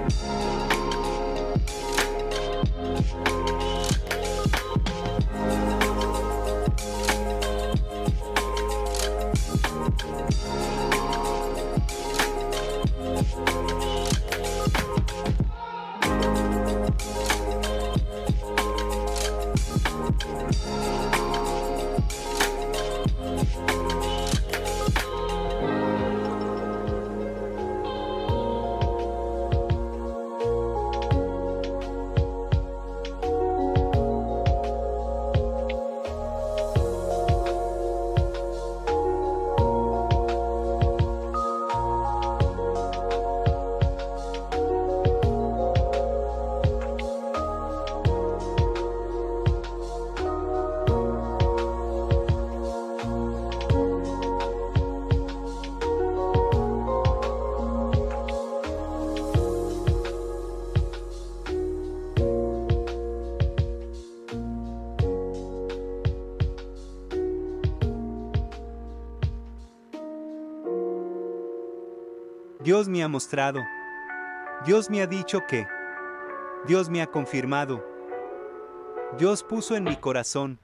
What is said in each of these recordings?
Dios me ha mostrado, Dios me ha dicho que, Dios me ha confirmado, Dios puso en mi corazón.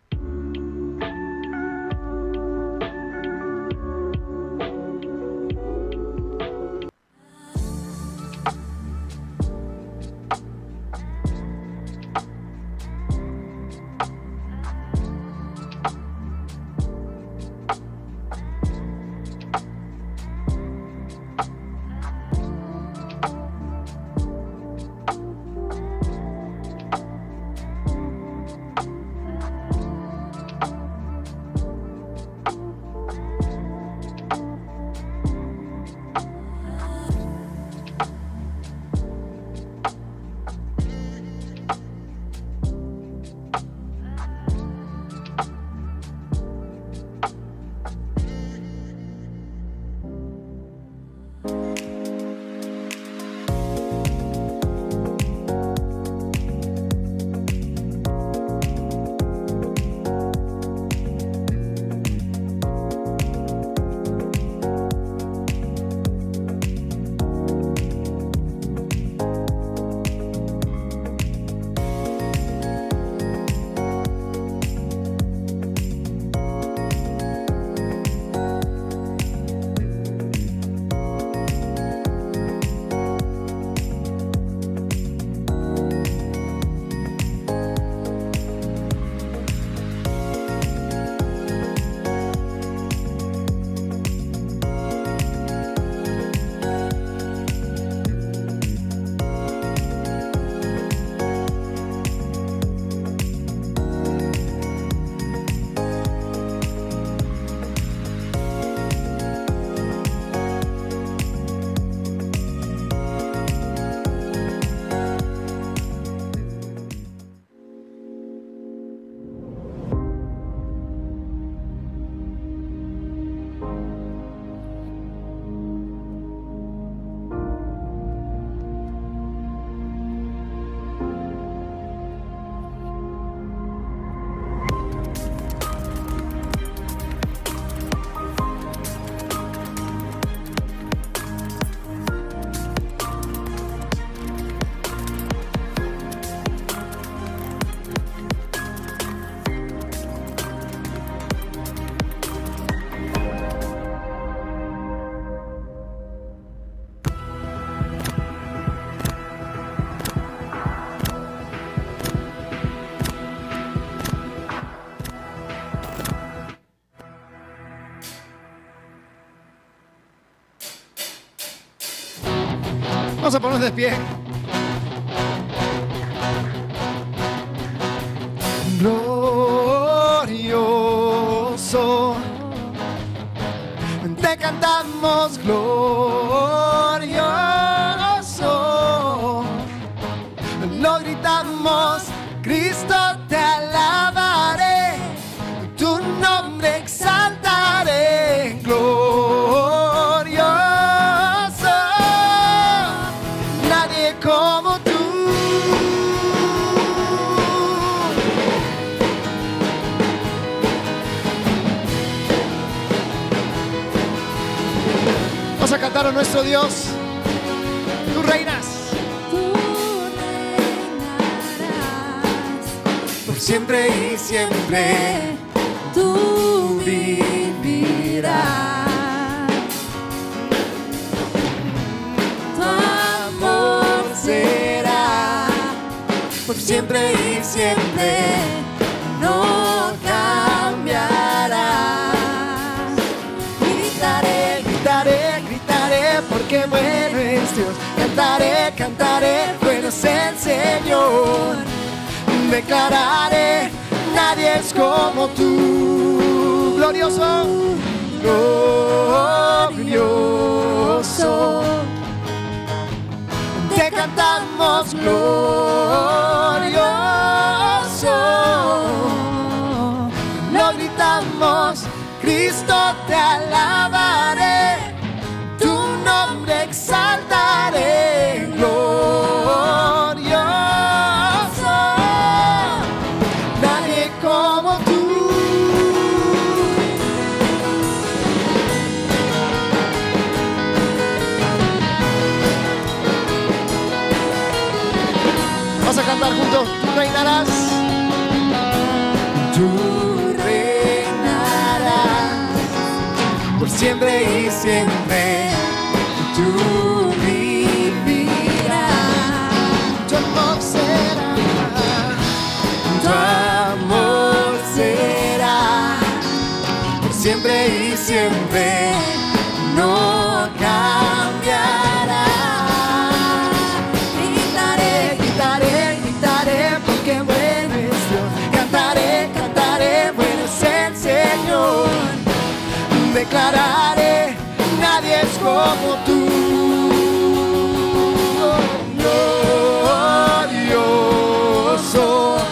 Vamos a ponernos de pie. Glorioso, te cantamos glorioso, lo gritamos, Cristo te alabaré, tu nombre exaltaré, glorioso, nadie como tú. Vamos a cantar a nuestro Dios. Tú reinas. Tú siempre y siempre tú vivirás. Tu amor será por siempre y siempre, no cambiará. Gritaré, gritaré, gritaré, porque bueno es Dios. Cantaré, cantaré, bueno es el Señor. Declararé, nadie es como tú. Glorioso, glorioso. Te cantamos glorioso. Lo gritamos, Cristo te alabaré. Tu nombre exaltaré. Glorioso. Nadie como tú. Vamos a cantar juntos. Tú reinarás. Tú reinarás por siempre y siempre. Tú vivirás. Tu amor será. Tu amor será por siempre y siempre. No cambiará. Gritaré, gritaré, gritaré, porque bueno es Dios. Cantaré, cantaré, bueno es el Señor. Declararé, nadie es como tú. Glorioso.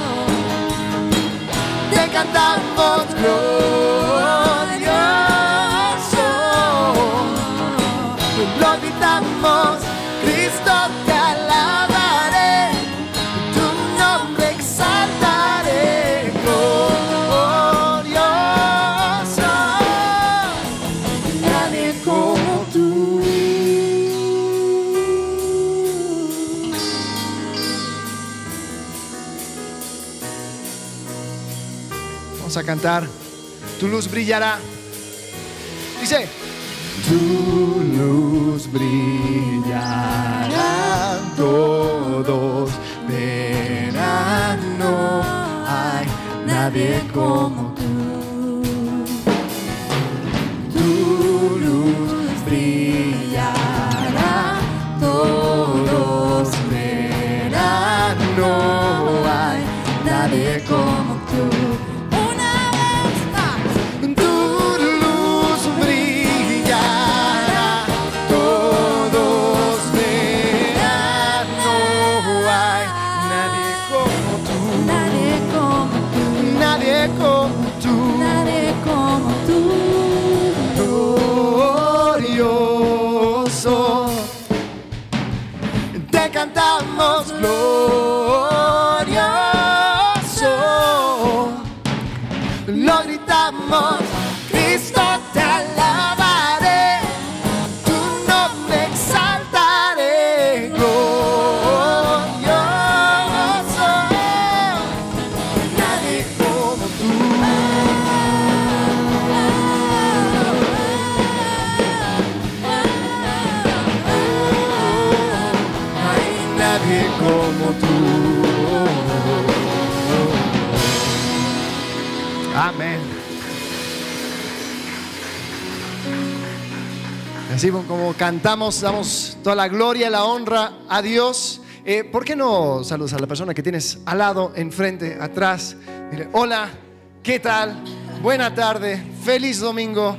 Te cantamos glorioso. Lo gritamos, Cristo te alabaré. Tu nombre exaltaré. Glorioso. Nadie como tú. Vamos a cantar. Tu luz brillará. Dice. Tu luz brillará, todos verán, no hay nadie como tú. Tu luz brillará, todos verán, no hay nadie como tú. Una vez más. Tu luz brillará, todos verán, no hay nadie como tú. Nadie como tú. Nadie como tú. Nadie como tú. Glorioso. Te cantamos glorioso. Lo gritamos, Cristo te alabaré. Tu nombre exaltaré. Glorioso. Nadie como tú. Hay nadie como tú. Amén. Así como cantamos, damos toda la gloria y la honra a Dios. ¿Por qué no saludas a la persona que tienes al lado, enfrente, atrás? Dile, hola, ¿qué tal? Buena tarde, feliz domingo.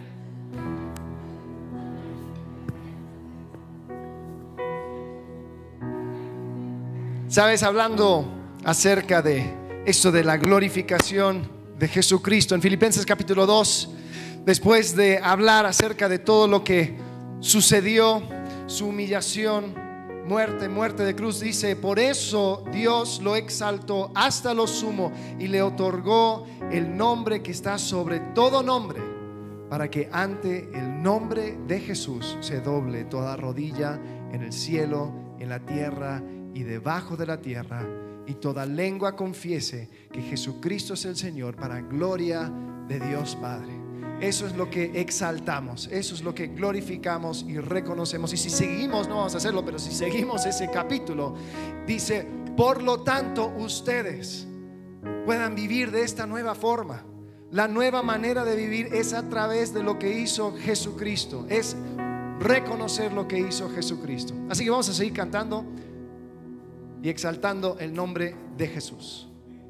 Sabes, hablando acerca de esto de la glorificación de Jesucristo en Filipenses capítulo 2, después de hablar acerca de todo lo que sucedió, su humillación, muerte de cruz, dice: por eso Dios lo exaltó hasta lo sumo y le otorgó el nombre que está sobre todo nombre, para que ante el nombre de Jesús se doble toda rodilla en el cielo, en la tierra y debajo de la tierra, y toda lengua confiese que Jesucristo es el Señor, para gloria de Dios Padre. Eso es lo que exaltamos, eso es lo que glorificamos y reconocemos. Y si seguimos, no vamos a hacerlo, pero si seguimos ese capítulo, dice: por lo tanto ustedes puedan vivir de esta nueva forma. La nueva manera de vivir es a través de lo que hizo Jesucristo, es reconocer lo que hizo Jesucristo. Así que vamos a seguir cantando y exaltando el nombre de Jesús.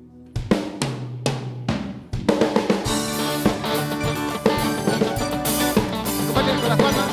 Acompáñenme con las palmas.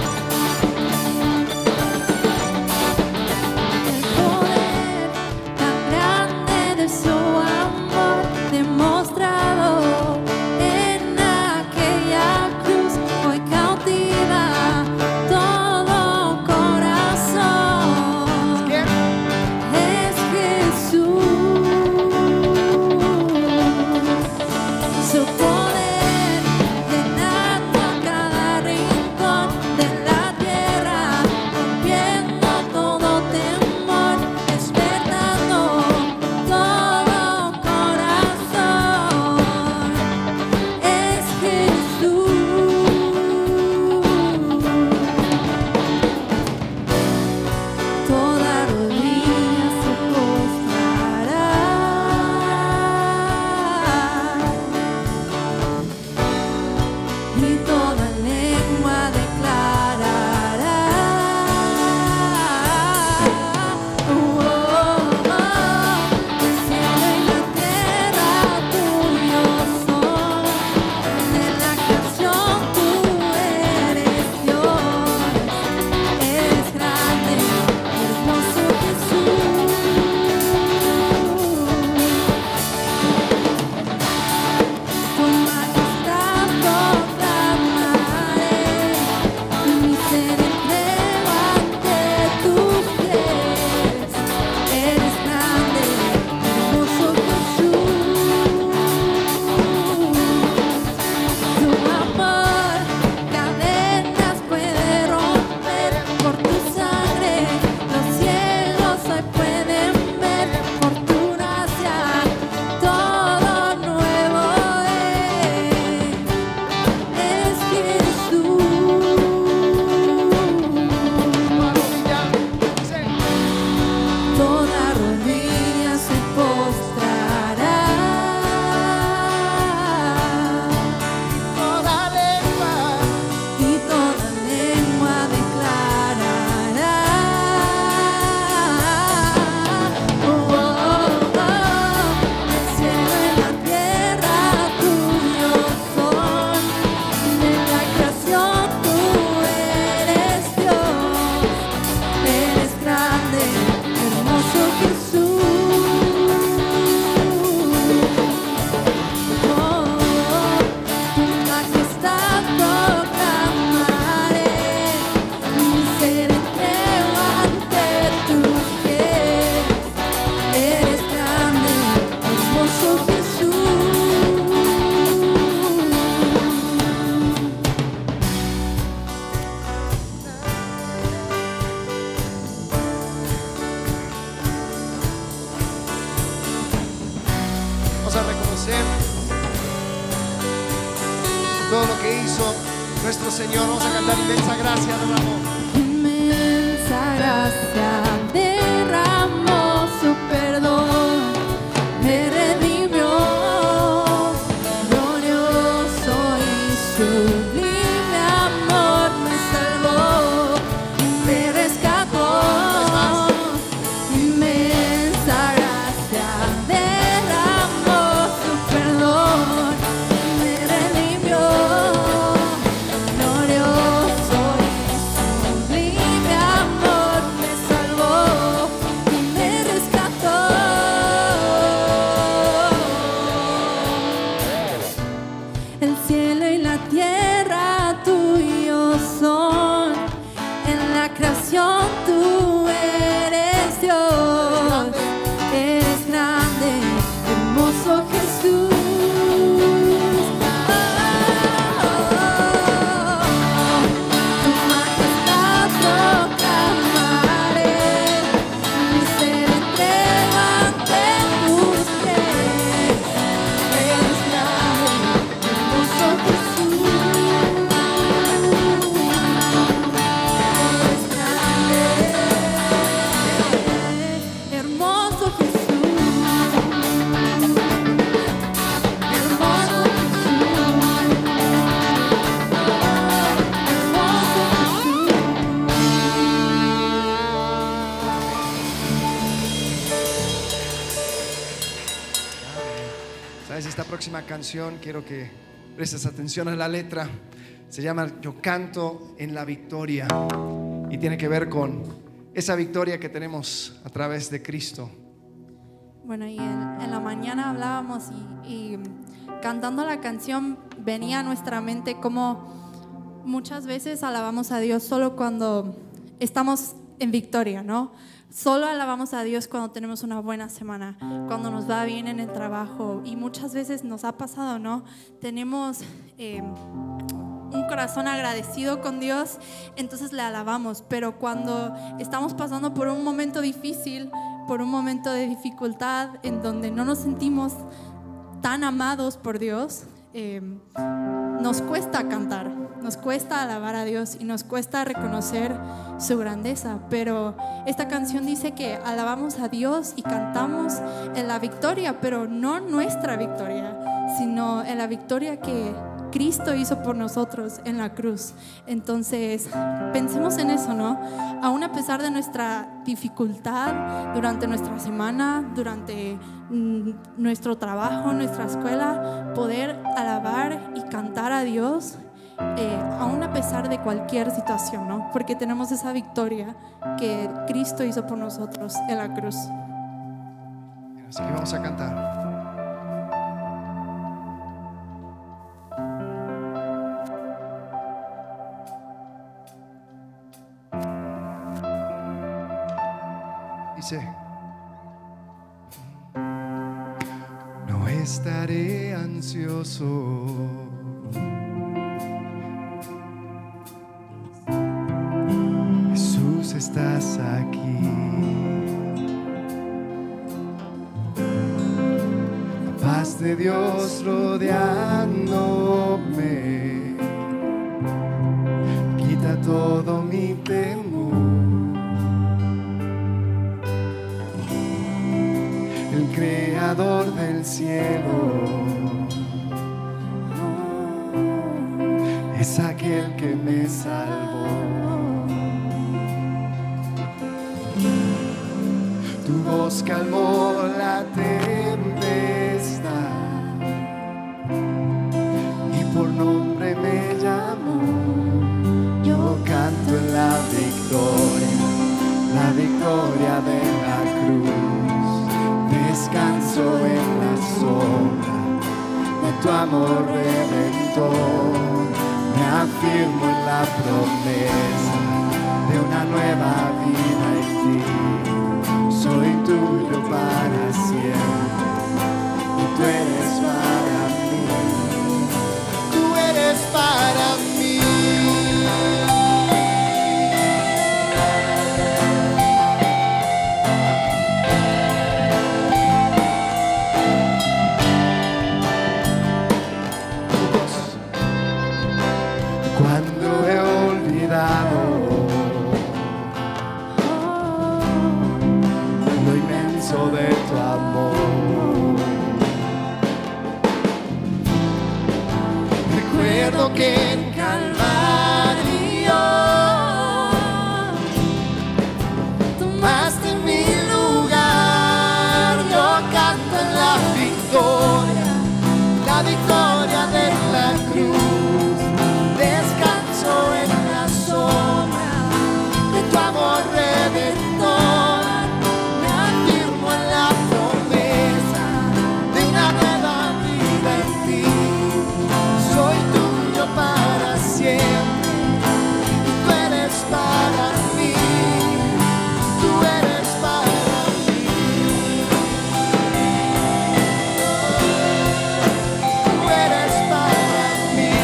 Todo lo que hizo nuestro Señor. Vamos a cantar inmensa gracia, derramó. Inmensa gracia derramó, su perdón me redimió. Glorioso y sublime amor me salvó, me rescató. Inmensa gracia derramó, su perdón me redimió. Glorioso y sublime amor me salvó y me rescató. El cielo y la tierra tuyos son, en la creación tú eres Dios, eres grande, hermoso Jesús. Tu majestad proclamaré, mi ser entrego ante través de esta próxima canción quiero que prestes atención a la letra. Se llama Yo canto en la victoria y tiene que ver con esa victoria que tenemos a través de Cristo. Bueno, y en la mañana hablábamos y cantando la canción venía a nuestra mente como muchas veces alabamos a Dios solo cuando estamos en victoria, ¿no? Solo alabamos a Dios cuando tenemos una buena semana, cuando nos va bien en el trabajo, y muchas veces nos ha pasado, ¿no? Tenemos un corazón agradecido con Dios, entonces le alabamos, pero cuando estamos pasando por un momento difícil, por un momento de dificultad en donde no nos sentimos tan amados por Dios, nos cuesta cantar, nos cuesta alabar a Dios y nos cuesta reconocer su grandeza. Pero esta canción dice que alabamos a Dios y cantamos en la victoria, pero no nuestra victoria, sino en la victoria que Cristo hizo por nosotros en la cruz. Entonces pensemos en eso, ¿no? Aún a pesar de nuestra dificultad durante nuestra semana, durante nuestro trabajo, nuestra escuela, poder alabar y cantar a Dios, aún a pesar de cualquier situación, ¿no? Porque tenemos esa victoria que Cristo hizo por nosotros en la cruz. Así que vamos a cantar. Dice: no estaré ansioso, Jesús, estás aquí. La paz de Dios rodeándome quita todo mi temor. El creador del cielo es aquel que me salvó. Tu voz calmó la tempestad y por nombre me llamó. Yo canto en la victoria de la cruz. Descanso en la sombra de tu amor redentor. Me afirmo en la promesa de una nueva vida en ti. Soy tuyo para siempre y tú eres para mí. Tú eres para mí. Lo inmenso de tu amor. Recuerdo que en Calvario tomaste mi lugar. Yo canto en la victoria de la cruz. Descanso en la sombra de tu amor redentor. Me afirmo en la promesa de una nueva vida en ti. Soy tuyo para siempre y tú eres para mí. Tú eres para mí. Tú eres para mí.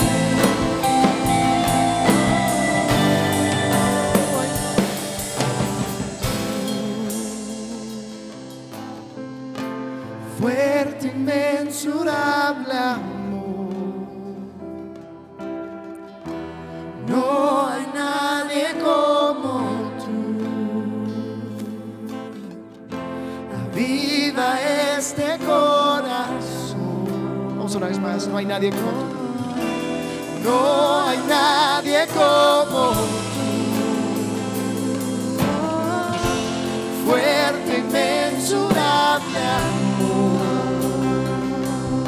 Fuerte, inmensurable amor. No hay nadie como tú. Aviva este corazón. Vamos una vez más. No hay nadie como tú. No hay nadie como tú. Fuerte, inmensurable amor.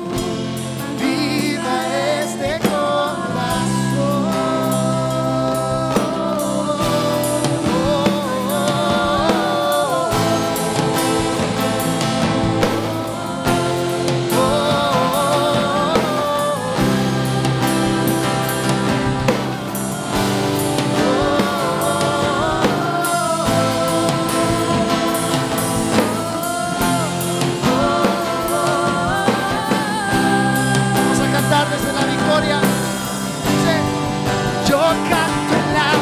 Viva este desde la victoria. Sí. Yo canto en la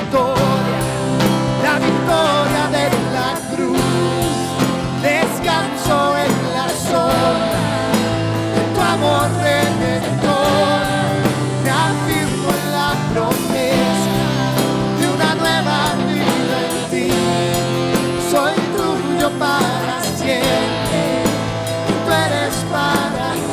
victoria de la cruz. Descanso en la sombra de tu amor redentor. Me afirmo en la promesa de una nueva vida en ti. Soy tuyo para siempre. Tú eres para mí.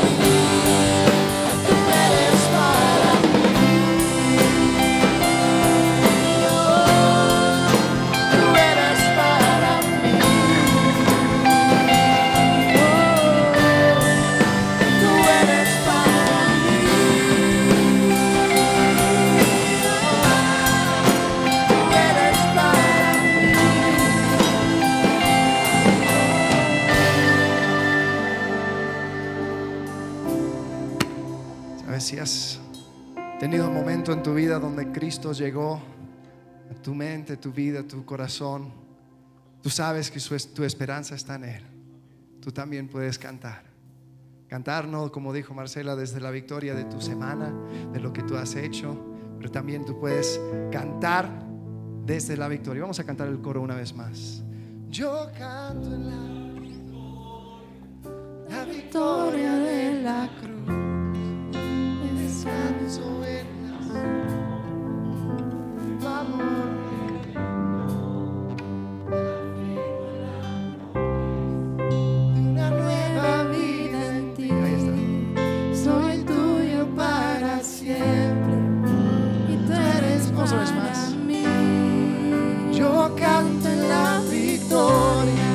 Si has tenido un momento en tu vida donde Cristo llegó a tu mente, tu vida, tu corazón, tú sabes que tu esperanza está en Él. Tú también puedes cantar. Cantar no, como dijo Marcela, desde la victoria de tu semana, de lo que tú has hecho, pero también tú puedes cantar desde la victoria. Vamos a cantar el coro una vez más. Yo canto en la victoria de la cruz. Descanso en tu amor. De una nueva vida en ti. Ahí está. Soy tuyo para siempre y tú eres para mí. Yo canto en la victoria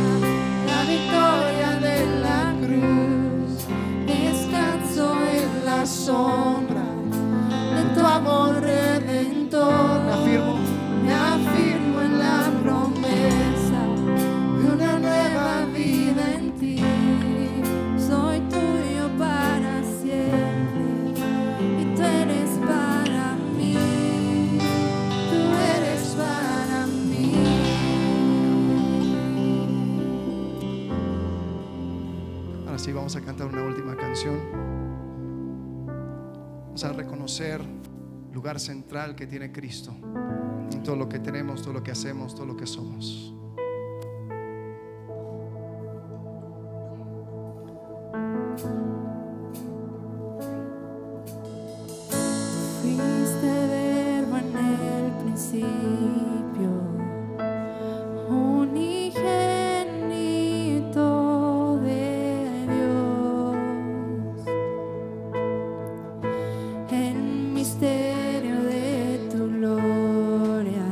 de la cruz. Descanso en la sombra de tu amor redentor. Me afirmo en la promesa de una nueva vida en ti. Soy tuyo para siempre y tú eres para mí. Tú eres para mí. Ahora sí, vamos a cantar una última canción. Vamos a reconocer el lugar central que tiene Cristo en todo lo que tenemos, todo lo que hacemos, todo lo que somos. Fuiste verbo en el principio, unigénito de Dios. El misterio de tu gloria,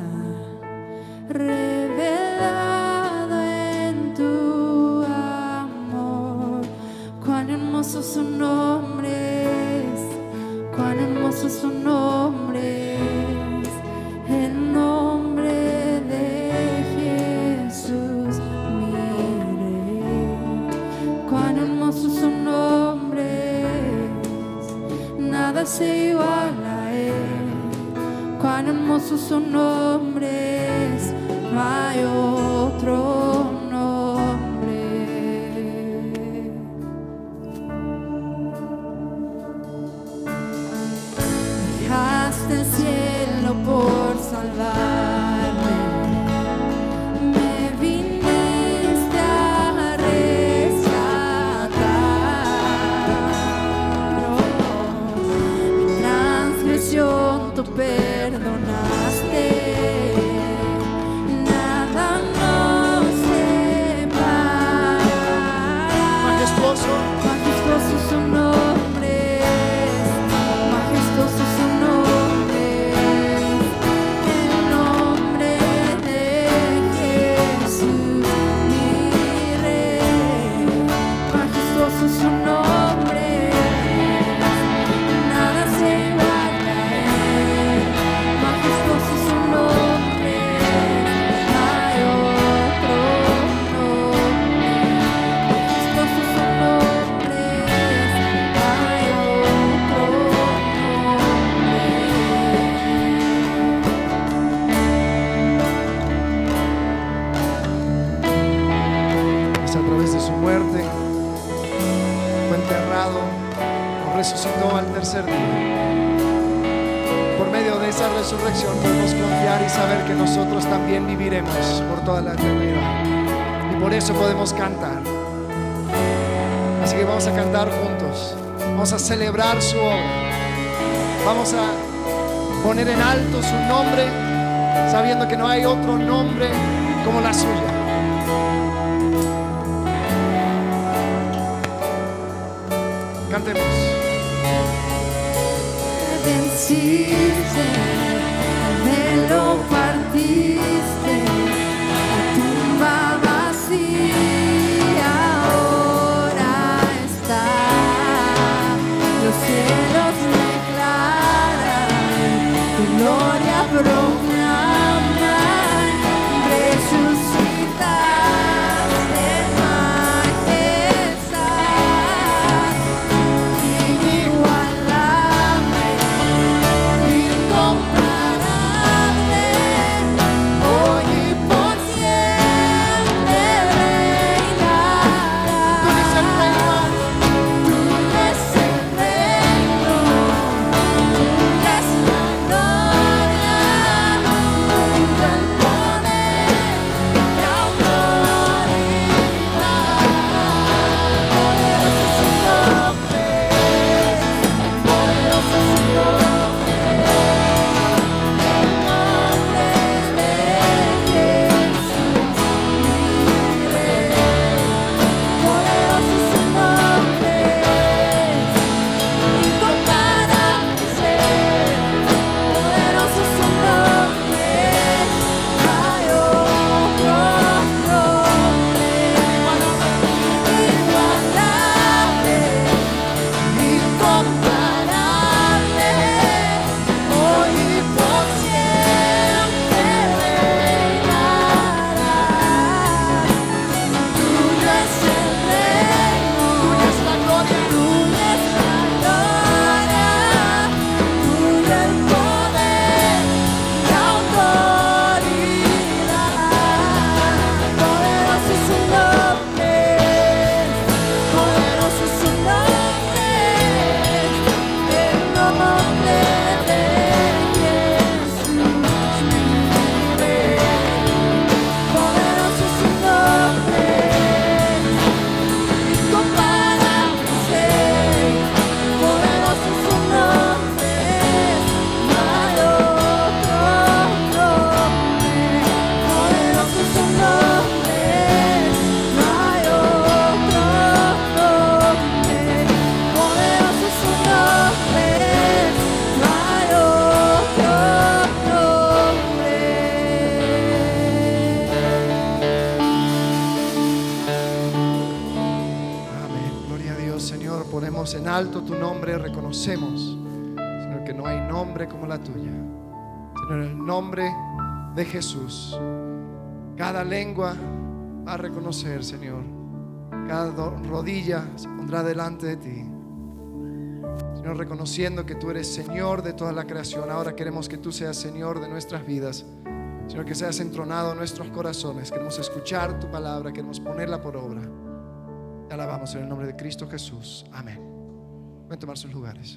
revelado en tu amor. Cuán hermoso su nombre es, cuán hermoso su nombre es, el nombre de Jesús, mi Rey. Cuán hermoso su nombre es, nada se iguala a él. Cuán hermoso su nombre es, no hay otro nombre. Dejaste el cielo por salvarme, me viniste a rescatar. Mi transgresión tú perdonaste, nada nos separa. Majestuoso. Majestuoso su nombre es, majestuoso su nombre es, el nombre de Jesús, mi Rey. Majestuoso su nombre es, resucitó al tercer día. Por medio de esa resurrección podemos confiar y saber que nosotros también viviremos por toda la eternidad. Y por eso podemos cantar. Así que vamos a cantar juntos. Vamos a celebrar su obra. Vamos a poner en alto su nombre, sabiendo que no hay otro nombre como la suya. Cantemos. Venciste, me lo partiste, la tumba vacía ahora está, los cielos declaran tu gloria proclaman, resucitaste majestad, inigualable, incomparable, hoy y por siempre reinarás. Tú eres el reino, tú eres la gloria, tú el poder y autoridad. Poderoso es su nombre, poderoso es su nombre, el nombre de Jesús mi Rey. Poderoso es su nombre, incomparable ser. Poderoso es su nombre, hay otro nombre, inigualable, incomparable, hoy y por siempre reinarás. Tuyo es el reino, tuya es la gloria, tuya es la gloria, tuyo el poder y autoridad. Poderoso es su nombre, poderoso es su nombre, el nombre de Jesús mi Rey. Poderoso es su nombre, incomparable ser. Poderoso es su nombre, no hay otro nombre. Poderoso es su nombre, no hay otro nombre. Poderoso es su nombre, no hay otro nombre. Amén. Gloria a Dios, Señor. Ponemos en alto tu nombre. Reconocemos, Señor, que no hay nombre como la tuya. Señor, el nombre de Jesús. Cada lengua va a reconocer, Señor. Cada rodilla se pondrá delante de ti. Señor, reconociendo que tú eres Señor de toda la creación. Ahora queremos que tú seas Señor de nuestras vidas. Señor, que seas entronado en nuestros corazones. Queremos escuchar tu palabra, queremos ponerla por obra. Te alabamos en el nombre de Cristo Jesús. Amén. Pueden tomar sus lugares.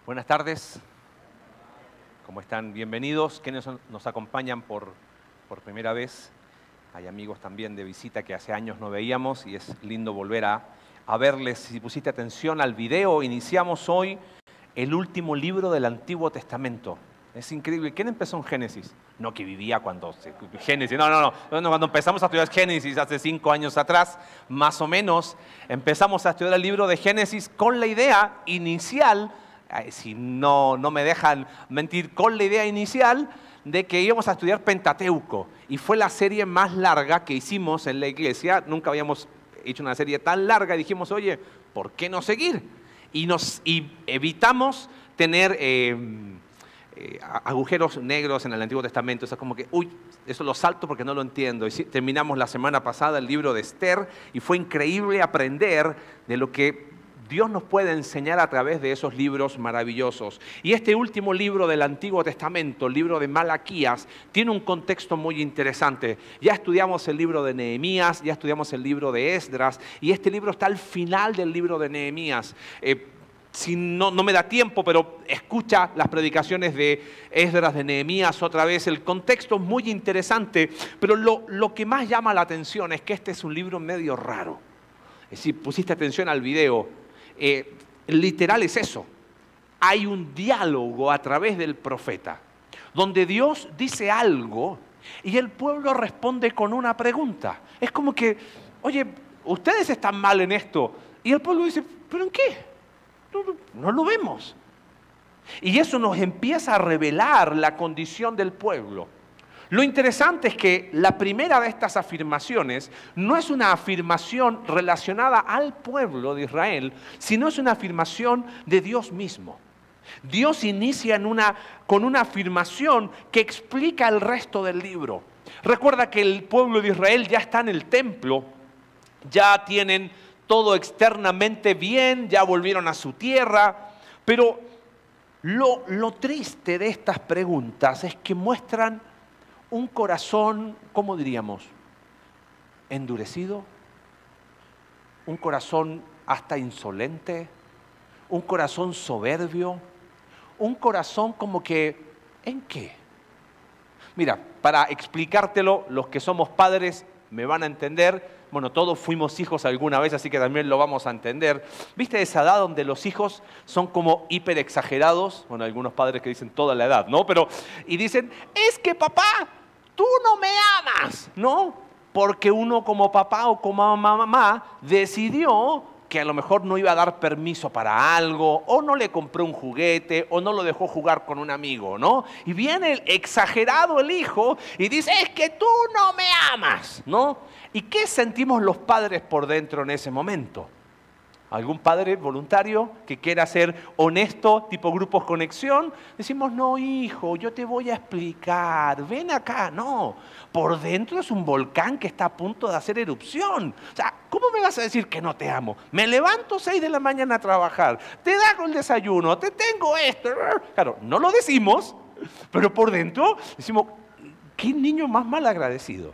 Buenas tardes. ¿Cómo están? Bienvenidos. ¿Quiénes nos acompañan por primera vez? Hay amigos también de visita que hace años no veíamos y es lindo volver a verles. Si pusiste atención al video, iniciamos hoy el último libro del Antiguo Testamento. Es increíble. ¿Quién empezó en Génesis? No que vivía cuando... Génesis, no. Cuando empezamos a estudiar Génesis hace 5 años atrás, más o menos, empezamos a estudiar el libro de Génesis con la idea inicial, si no me dejan mentir, con la idea inicial de que íbamos a estudiar Pentateuco. Y fue la serie más larga que hicimos en la iglesia. Nunca habíamos hecho una serie tan larga y dijimos, oye, ¿por qué no seguir? Y evitamos tener agujeros negros en el Antiguo Testamento. O sea, como que, eso lo salto porque no lo entiendo. Y terminamos la semana pasada el libro de Esther y fue increíble aprender de lo que Dios nos puede enseñar a través de esos libros maravillosos. Y este último libro del Antiguo Testamento, el libro de Malaquías, tiene un contexto muy interesante. Ya estudiamos el libro de Nehemías, ya estudiamos el libro de Esdras, y este libro está al final del libro de Nehemías. Si no me da tiempo, pero escucha las predicaciones de Esdras, de Nehemías otra vez. El contexto es muy interesante, pero lo que más llama la atención es que este es un libro medio raro. Si pusiste atención al video, literal es eso. Hay un diálogo a través del profeta, donde Dios dice algo y el pueblo responde con una pregunta. Es como que, oye, ustedes están mal en esto. Y el pueblo dice, ¿pero en qué? No lo vemos. Y eso nos empieza a revelar la condición del pueblo. Lo interesante es que la primera de estas afirmaciones no es una afirmación relacionada al pueblo de Israel, sino es una afirmación de Dios mismo. Dios inicia con una afirmación que explica el resto del libro. Recuerda que el pueblo de Israel ya está en el templo, ya tienen todo externamente bien, ya volvieron a su tierra, pero lo triste de estas preguntas es que muestran un corazón, ¿cómo diríamos? Endurecido, un corazón hasta insolente, un corazón soberbio, un corazón como que, ¿en qué? Mira, para explicártelo, los que somos padres me van a entender. Bueno, todos fuimos hijos alguna vez, así que también lo vamos a entender. ¿Viste esa edad donde los hijos son como hiper exagerados? Bueno, hay algunos padres que dicen toda la edad, ¿no? Y dicen, es que papá, tú no me amas, ¿no? Porque uno como papá o como mamá decidió que a lo mejor no iba a dar permiso para algo, o no le compró un juguete, o no lo dejó jugar con un amigo, ¿no? Y viene el exagerado el hijo y dice, es que tú no me amas, ¿no? ¿Y qué sentimos los padres por dentro en ese momento? ¿Algún padre voluntario que quiera ser honesto, tipo grupos conexión? Decimos, no hijo, yo te voy a explicar, ven acá. No, por dentro es un volcán que está a punto de hacer erupción. O sea, ¿cómo me vas a decir que no te amo? Me levanto 6 de la mañana a trabajar, te hago el desayuno, te tengo esto. Claro, no lo decimos, pero por dentro decimos, ¿qué niño más mal agradecido?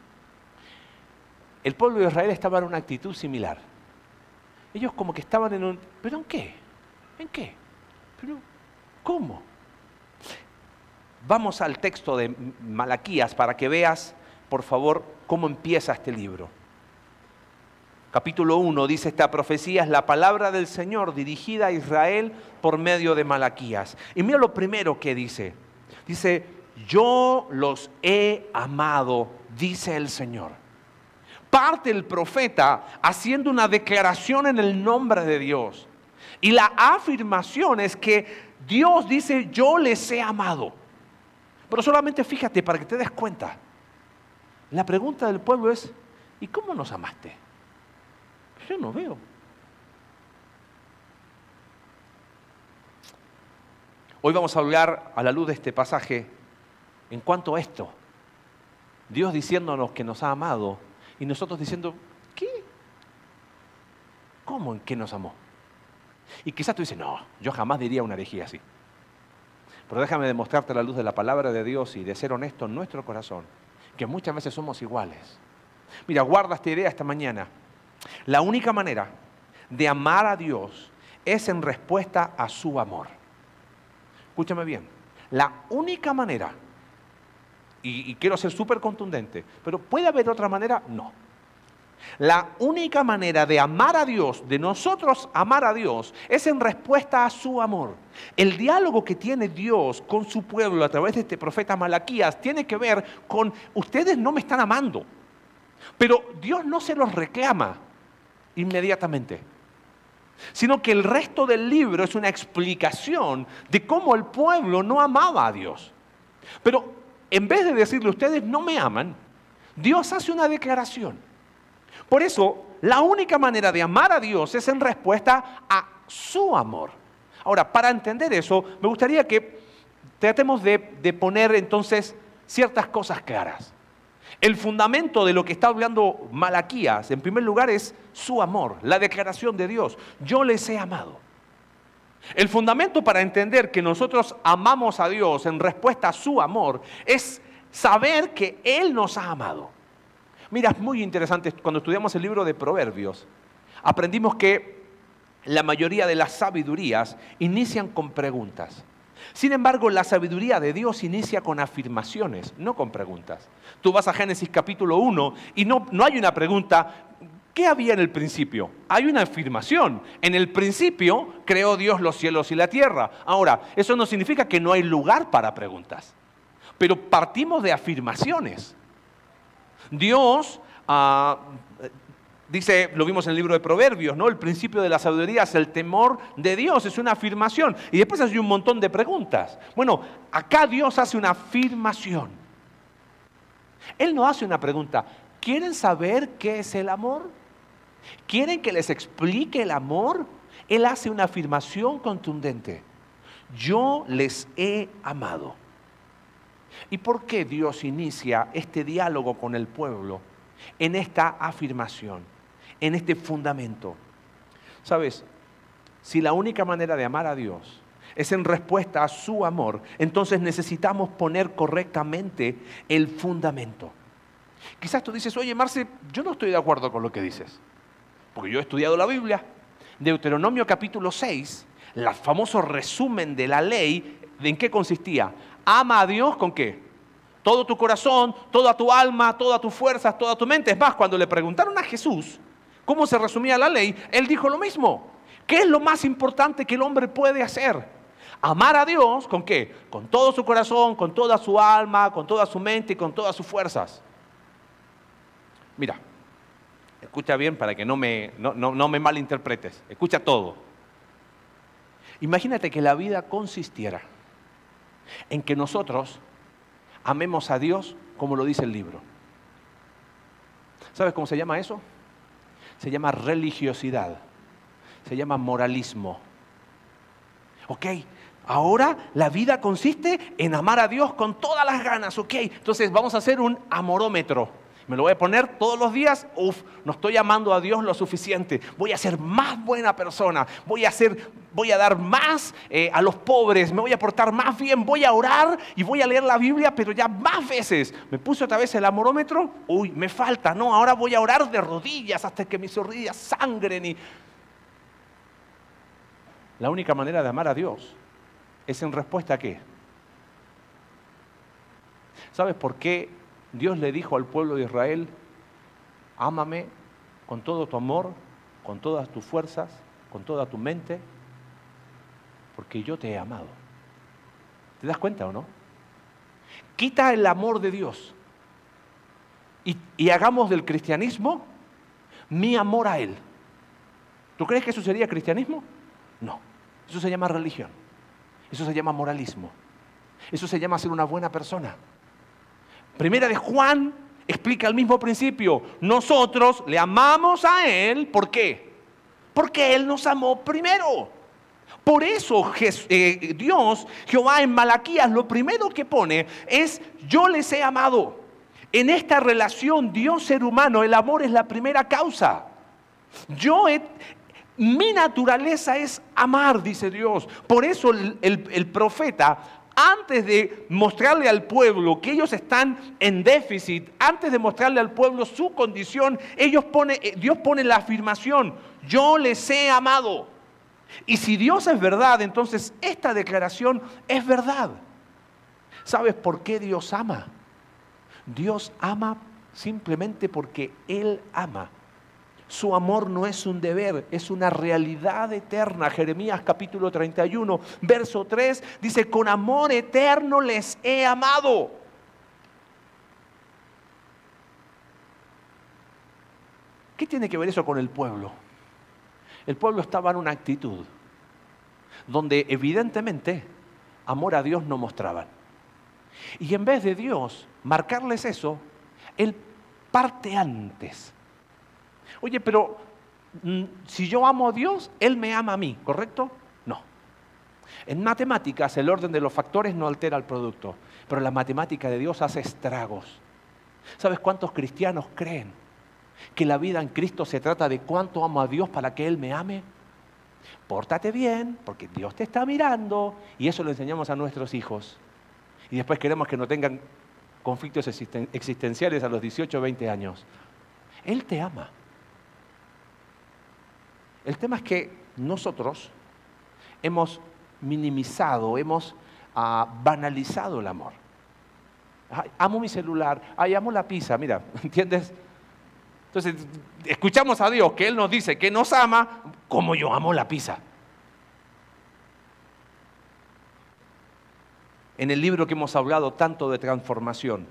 El pueblo de Israel estaba en una actitud similar. Ellos como que estaban en un... ¿Pero en qué? ¿En qué? ¿Pero cómo? Vamos al texto de Malaquías para que veas, por favor, cómo empieza este libro. Capítulo 1 dice, esta profecía es la palabra del Señor dirigida a Israel por medio de Malaquías. Y mira lo primero que dice. Dice, yo los he amado, dice el Señor. Parte el profeta haciendo una declaración en el nombre de Dios. Y la afirmación es que Dios dice, yo les he amado. Pero solamente fíjate para que te des cuenta. La pregunta del pueblo es, ¿y cómo nos amaste? Yo no veo. Hoy vamos a hablar a la luz de este pasaje en cuanto a esto. Dios diciéndonos que nos ha amado y nosotros diciendo, ¿qué? ¿Cómo en qué nos amó? Y quizás tú dices, no, yo jamás diría una herejía así. Pero déjame demostrarte a la luz de la palabra de Dios y de ser honesto en nuestro corazón, que muchas veces somos iguales. Mira, guarda esta idea esta mañana. La única manera de amar a Dios es en respuesta a su amor. Escúchame bien, la única manera, y quiero ser súper contundente, pero ¿puede haber otra manera? No. La única manera de amar a Dios, de nosotros amar a Dios, es en respuesta a su amor. El diálogo que tiene Dios con su pueblo a través de este profeta Malaquías tiene que ver con: ustedes no me están amando, pero Dios no se los reclama inmediatamente, sino que el resto del libro es una explicación de cómo el pueblo no amaba a Dios. Pero en vez de decirle ustedes no me aman, Dios hace una declaración. Por eso, la única manera de amar a Dios es en respuesta a su amor. Ahora, para entender eso, me gustaría que tratemos de poner entonces ciertas cosas claras. El fundamento de lo que está hablando Malaquías, en primer lugar, es su amor, la declaración de Dios. Yo les he amado. El fundamento para entender que nosotros amamos a Dios en respuesta a su amor es saber que Él nos ha amado. Mira, es muy interesante, cuando estudiamos el libro de Proverbios, aprendimos que la mayoría de las sabidurías inician con preguntas. Sin embargo, la sabiduría de Dios inicia con afirmaciones, no con preguntas. Tú vas a Génesis capítulo 1 y no hay una pregunta: ¿qué había en el principio? Hay una afirmación. En el principio creó Dios los cielos y la tierra. Ahora, eso no significa que no hay lugar para preguntas, pero partimos de afirmaciones. Dios dice, lo vimos en el libro de Proverbios, ¿no? El principio de la sabiduría es el temor de Dios, es una afirmación. Y después hay un montón de preguntas. Bueno, acá Dios hace una afirmación. Él no hace una pregunta: ¿quieren saber qué es el amor? ¿Quieren que les explique el amor? Él hace una afirmación contundente: yo les he amado. ¿Y por qué Dios inicia este diálogo con el pueblo en esta afirmación, en este fundamento? ¿Sabes? Si la única manera de amar a Dios es en respuesta a su amor, entonces necesitamos poner correctamente el fundamento. Quizás tú dices: oye, Marce, yo no estoy de acuerdo con lo que dices, porque yo he estudiado la Biblia. Deuteronomio capítulo 6, el famoso resumen de la ley, ¿en qué consistía? Ama a Dios ¿con qué? Todo tu corazón, toda tu alma, todas tus fuerzas, toda tu mente. Es más, cuando le preguntaron a Jesús cómo se resumía la ley, Él dijo lo mismo. ¿Qué es lo más importante que el hombre puede hacer? Amar a Dios ¿con qué? Con todo su corazón, con toda su alma, con toda su mente y con todas sus fuerzas. Mira, escucha bien para que no me malinterpretes. Escucha todo. Imagínate que la vida consistiera en que nosotros amemos a Dios como lo dice el libro. ¿Sabes cómo se llama eso? Se llama religiosidad. Se llama moralismo. Ok, ahora la vida consiste en amar a Dios con todas las ganas. Ok, entonces vamos a hacer un amorómetro. Me lo voy a poner todos los días. No estoy amando a Dios lo suficiente. Voy a ser más buena persona. Voy a dar más a los pobres. Me voy a portar más bien. Voy a orar y voy a leer la Biblia, pero ya más veces. Me puse otra vez el amorómetro. Me falta. No, ahora voy a orar de rodillas hasta que mis rodillas sangren. La única manera de amar a Dios es en respuesta a ¿qué? ¿Sabes por qué Dios le dijo al pueblo de Israel: ámame con todo tu amor, con todas tus fuerzas, con toda tu mente, porque yo te he amado? ¿Te das cuenta o no? Quita el amor de Dios y hagamos del cristianismo mi amor a Él. ¿Tú crees que eso sería cristianismo? No, eso se llama religión, eso se llama moralismo, eso se llama ser una buena persona. Primera de Juan explica el mismo principio. Nosotros le amamos a Él, ¿por qué? Porque Él nos amó primero. Por eso Dios, Jehová en Malaquías, lo primero que pone es: yo les he amado. En esta relación Dios-ser humano, el amor es la primera causa. Mi naturaleza es amar, dice Dios. Por eso el profeta, antes de mostrarle al pueblo que ellos están en déficit, antes de mostrarle al pueblo su condición, Dios pone la afirmación: yo les he amado. Y si Dios es verdad, entonces esta declaración es verdad. ¿Sabes por qué Dios ama? Dios ama simplemente porque Él ama. Su amor no es un deber, es una realidad eterna. Jeremías capítulo 31, verso 3, dice, con amor eterno les he amado. ¿Qué tiene que ver eso con el pueblo? El pueblo estaba en una actitud donde evidentemente amor a Dios no mostraban. Y en vez de Dios marcarles eso, Él parte antes. Oye, pero si yo amo a Dios, Él me ama a mí, ¿correcto? No. En matemáticas el orden de los factores no altera el producto, pero la matemática de Dios hace estragos. ¿Sabes cuántos cristianos creen que la vida en Cristo se trata de cuánto amo a Dios para que Él me ame? Pórtate bien, porque Dios te está mirando, y eso lo enseñamos a nuestros hijos. Y después queremos que no tengan conflictos existenciales a los 18 o 20 años. Él te ama. El tema es que nosotros hemos minimizado, hemos banalizado el amor. Ay, amo mi celular, ay, amo la pizza, mira, ¿entiendes? Entonces, escuchamos a Dios que Él nos dice que nos ama como yo amo la pizza. En el libro que hemos hablado tanto de transformación,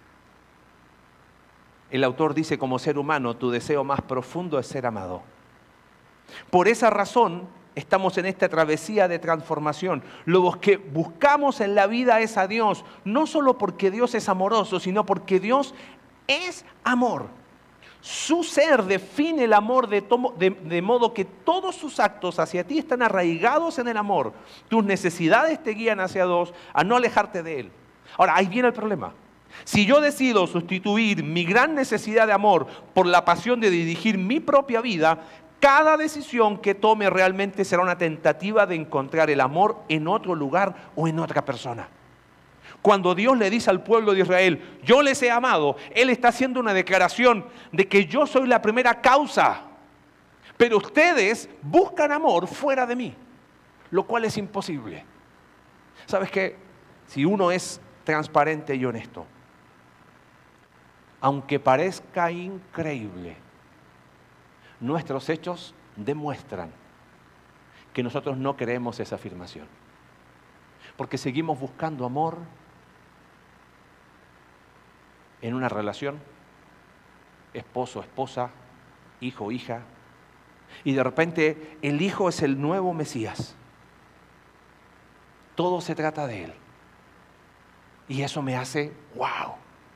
el autor dice, como ser humano, tu deseo más profundo es ser amado. Por esa razón, estamos en esta travesía de transformación. Lo que buscamos en la vida es a Dios, no solo porque Dios es amoroso, sino porque Dios es amor. Su ser define el amor de modo que todos sus actos hacia ti están arraigados en el amor. Tus necesidades te guían hacia Dios, a no alejarte de Él. Ahora, ahí viene el problema. Si yo decido sustituir mi gran necesidad de amor por la pasión de dirigir mi propia vida, cada decisión que tome realmente será una tentativa de encontrar el amor en otro lugar o en otra persona. Cuando Dios le dice al pueblo de Israel, yo les he amado, Él está haciendo una declaración de que yo soy la primera causa. Pero ustedes buscan amor fuera de mí, lo cual es imposible. ¿Sabes qué? Si uno es transparente y honesto, aunque parezca increíble, nuestros hechos demuestran que nosotros no creemos esa afirmación. Porque seguimos buscando amor en una relación, esposo, esposa, hijo, hija, y de repente el hijo es el nuevo Mesías. Todo se trata de él. Y eso me hace, wow,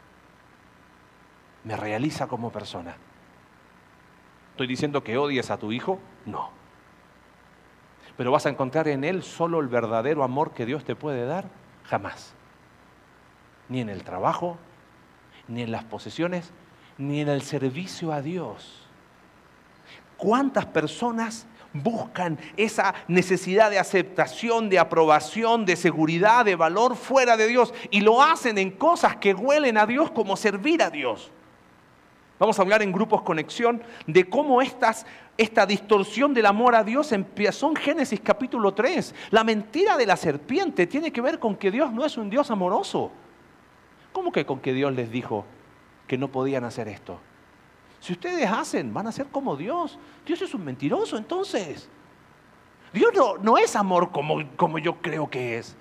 me realiza como persona. ¿Estoy diciendo que odies a tu hijo? No. ¿Pero vas a encontrar en él solo el verdadero amor que Dios te puede dar? Jamás. Ni en el trabajo, ni en las posesiones, ni en el servicio a Dios. ¿Cuántas personas buscan esa necesidad de aceptación, de aprobación, de seguridad, de valor fuera de Dios? Y lo hacen en cosas que huelen a Dios como servir a Dios. Vamos a hablar en Grupos Conexión de cómo esta distorsión del amor a Dios empezó en Génesis capítulo 3. La mentira de la serpiente tiene que ver con que Dios no es un Dios amoroso. ¿Cómo que con que Dios les dijo que no podían hacer esto? Si ustedes hacen, van a ser como Dios. Dios es un mentiroso, entonces. Dios no es amor como yo creo que es.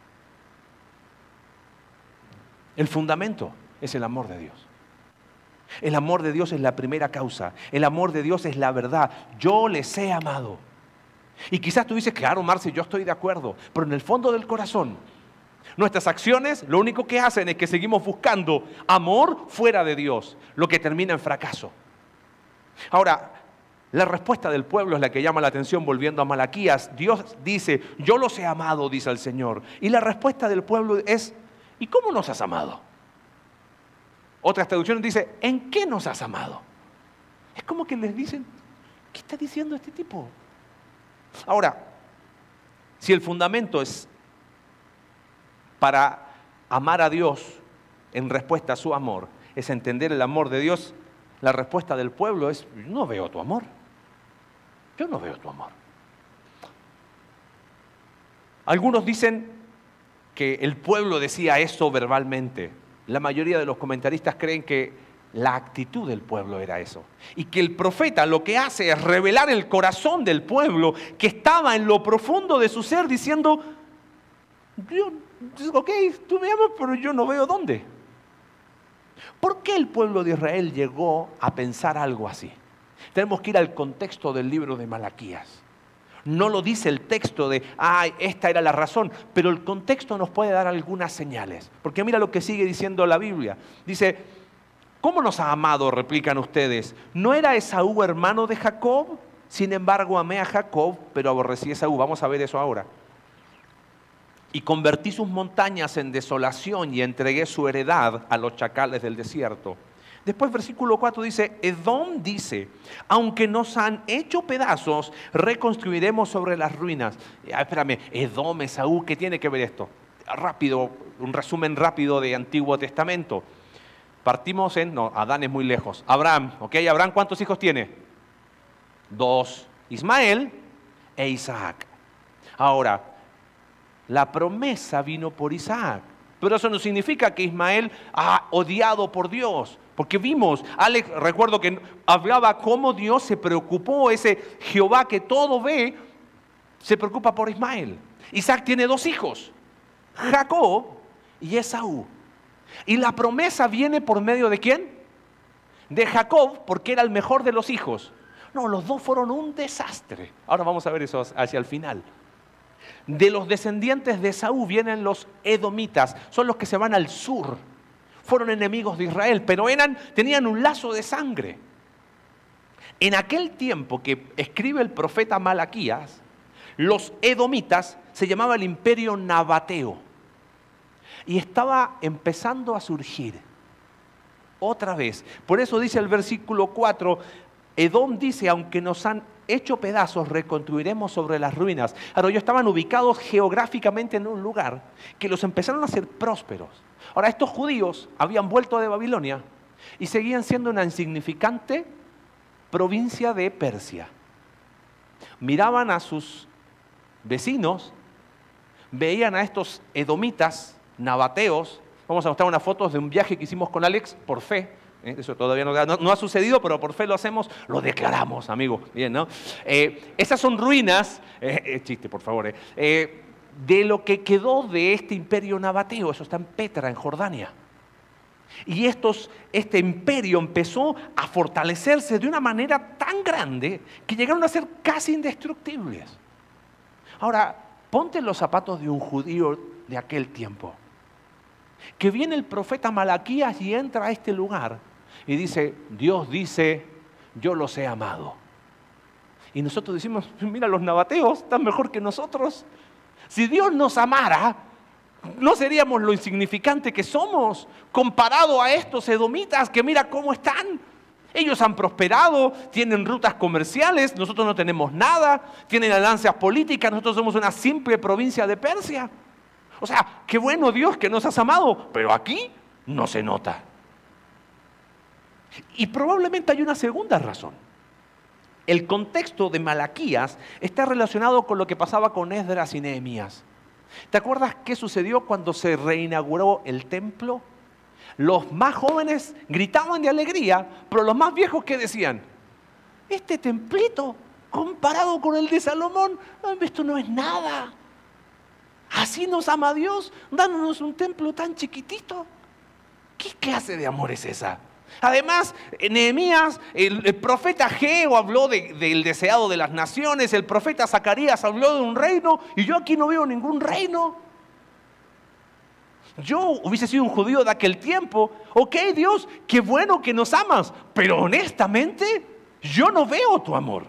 El fundamento es el amor de Dios. El amor de Dios es la primera causa. El amor de Dios es la verdad. Yo les he amado. Y quizás tú dices, claro, Marce, yo estoy de acuerdo. Pero en el fondo del corazón, nuestras acciones lo único que hacen es que seguimos buscando amor fuera de Dios, lo que termina en fracaso. Ahora, la respuesta del pueblo es la que llama la atención volviendo a Malaquías. Dios dice, yo los he amado, dice el Señor. Y la respuesta del pueblo es, ¿y cómo nos has amado? Otras traducciones dicen, ¿en qué nos has amado? Es como que les dicen, ¿qué está diciendo este tipo? Ahora, si el fundamento es para amar a Dios en respuesta a su amor, es entender el amor de Dios, la respuesta del pueblo es, no veo tu amor. Yo no veo tu amor. Algunos dicen que el pueblo decía eso verbalmente. La mayoría de los comentaristas creen que la actitud del pueblo era eso. Y que el profeta lo que hace es revelar el corazón del pueblo que estaba en lo profundo de su ser diciendo, ok, tú me amas, pero yo no veo dónde. ¿Por qué el pueblo de Israel llegó a pensar algo así? Tenemos que ir al contexto del libro de Malaquías. No lo dice el texto de, esta era la razón, pero el contexto nos puede dar algunas señales. Porque mira lo que sigue diciendo la Biblia. Dice, ¿cómo nos ha amado? Replican ustedes. ¿No era Esaú hermano de Jacob? Sin embargo, amé a Jacob, pero aborrecí a Esaú. Vamos a ver eso ahora. Y convertí sus montañas en desolación y entregué su heredad a los chacales del desierto. Después versículo 4 dice, Edom dice, aunque nos han hecho pedazos, reconstruiremos sobre las ruinas. Espérame, Edom, Esaú, ¿qué tiene que ver esto? Rápido, un resumen rápido de Antiguo Testamento. Partimos Adán es muy lejos. Abraham, ¿ok? Abraham, ¿cuántos hijos tiene? 2, Ismael e Isaac. Ahora, la promesa vino por Isaac, pero eso no significa que Ismael ha odiado por Dios. Porque vimos, Alex, recuerdo que hablaba cómo Dios se preocupó, ese Jehová que todo ve, se preocupa por Ismael. Isaac tiene 2 hijos, Jacob y Esaú. Y la promesa viene por medio ¿de quién? De Jacob, porque era el mejor de los hijos. No, los 2 fueron un desastre. Ahora vamos a ver eso hacia el final. De los descendientes de Esaú vienen los edomitas, son los que se van al sur. Fueron enemigos de Israel, pero tenían un lazo de sangre. En aquel tiempo que escribe el profeta Malaquías, los edomitas se llamaba el imperio nabateo. Y estaba empezando a surgir otra vez. Por eso dice el versículo 4, Edom dice, aunque nos han hecho pedazos, reconstruiremos sobre las ruinas. Ahora, ellos estaban ubicados geográficamente en un lugar que los empezaron a hacer prósperos. Ahora, estos judíos habían vuelto de Babilonia y seguían siendo una insignificante provincia de Persia. Miraban a sus vecinos, veían a estos edomitas, nabateos. Vamos a mostrar unas fotos de un viaje que hicimos con Alex por fe. Eso todavía no ha sucedido, pero por fe lo hacemos, lo declaramos, amigo. Bien, ¿no? Esas son ruinas, chiste, por favor, de lo que quedó de este imperio nabateo. Eso está en Petra, en Jordania. Y este imperio empezó a fortalecerse de una manera tan grande que llegaron a ser casi indestructibles. Ahora, ponte en los zapatos de un judío de aquel tiempo. Que viene el profeta Malaquías y entra a este lugar y dice, Dios dice, yo los he amado. Y nosotros decimos, mira, los nabateos están mejor que nosotros. Si Dios nos amara, no seríamos lo insignificante que somos comparado a estos edomitas que mira cómo están. Ellos han prosperado, tienen rutas comerciales, nosotros no tenemos nada, tienen alianzas políticas, nosotros somos una simple provincia de Persia. O sea, qué bueno Dios que nos has amado, pero aquí no se nota. Y probablemente hay una segunda razón. El contexto de Malaquías está relacionado con lo que pasaba con Esdras y Nehemías. ¿Te acuerdas qué sucedió cuando se reinauguró el templo? Los más jóvenes gritaban de alegría, pero los más viejos, ¿qué decían? Este templito, comparado con el de Salomón, esto no es nada. Así nos ama Dios, dándonos un templo tan chiquitito. ¿Qué clase de amor es esa? Además, Nehemías, el profeta Ageo habló del deseado de las naciones, el profeta Zacarías habló de un reino, y yo aquí no veo ningún reino. Yo hubiese sido un judío de aquel tiempo. Ok, Dios, qué bueno que nos amas, pero honestamente, yo no veo tu amor.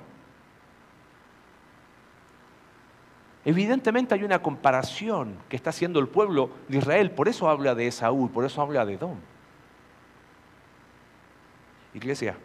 Evidentemente hay una comparación que está haciendo el pueblo de Israel, por eso habla de Esaú, por eso habla de Edom. Iglesia,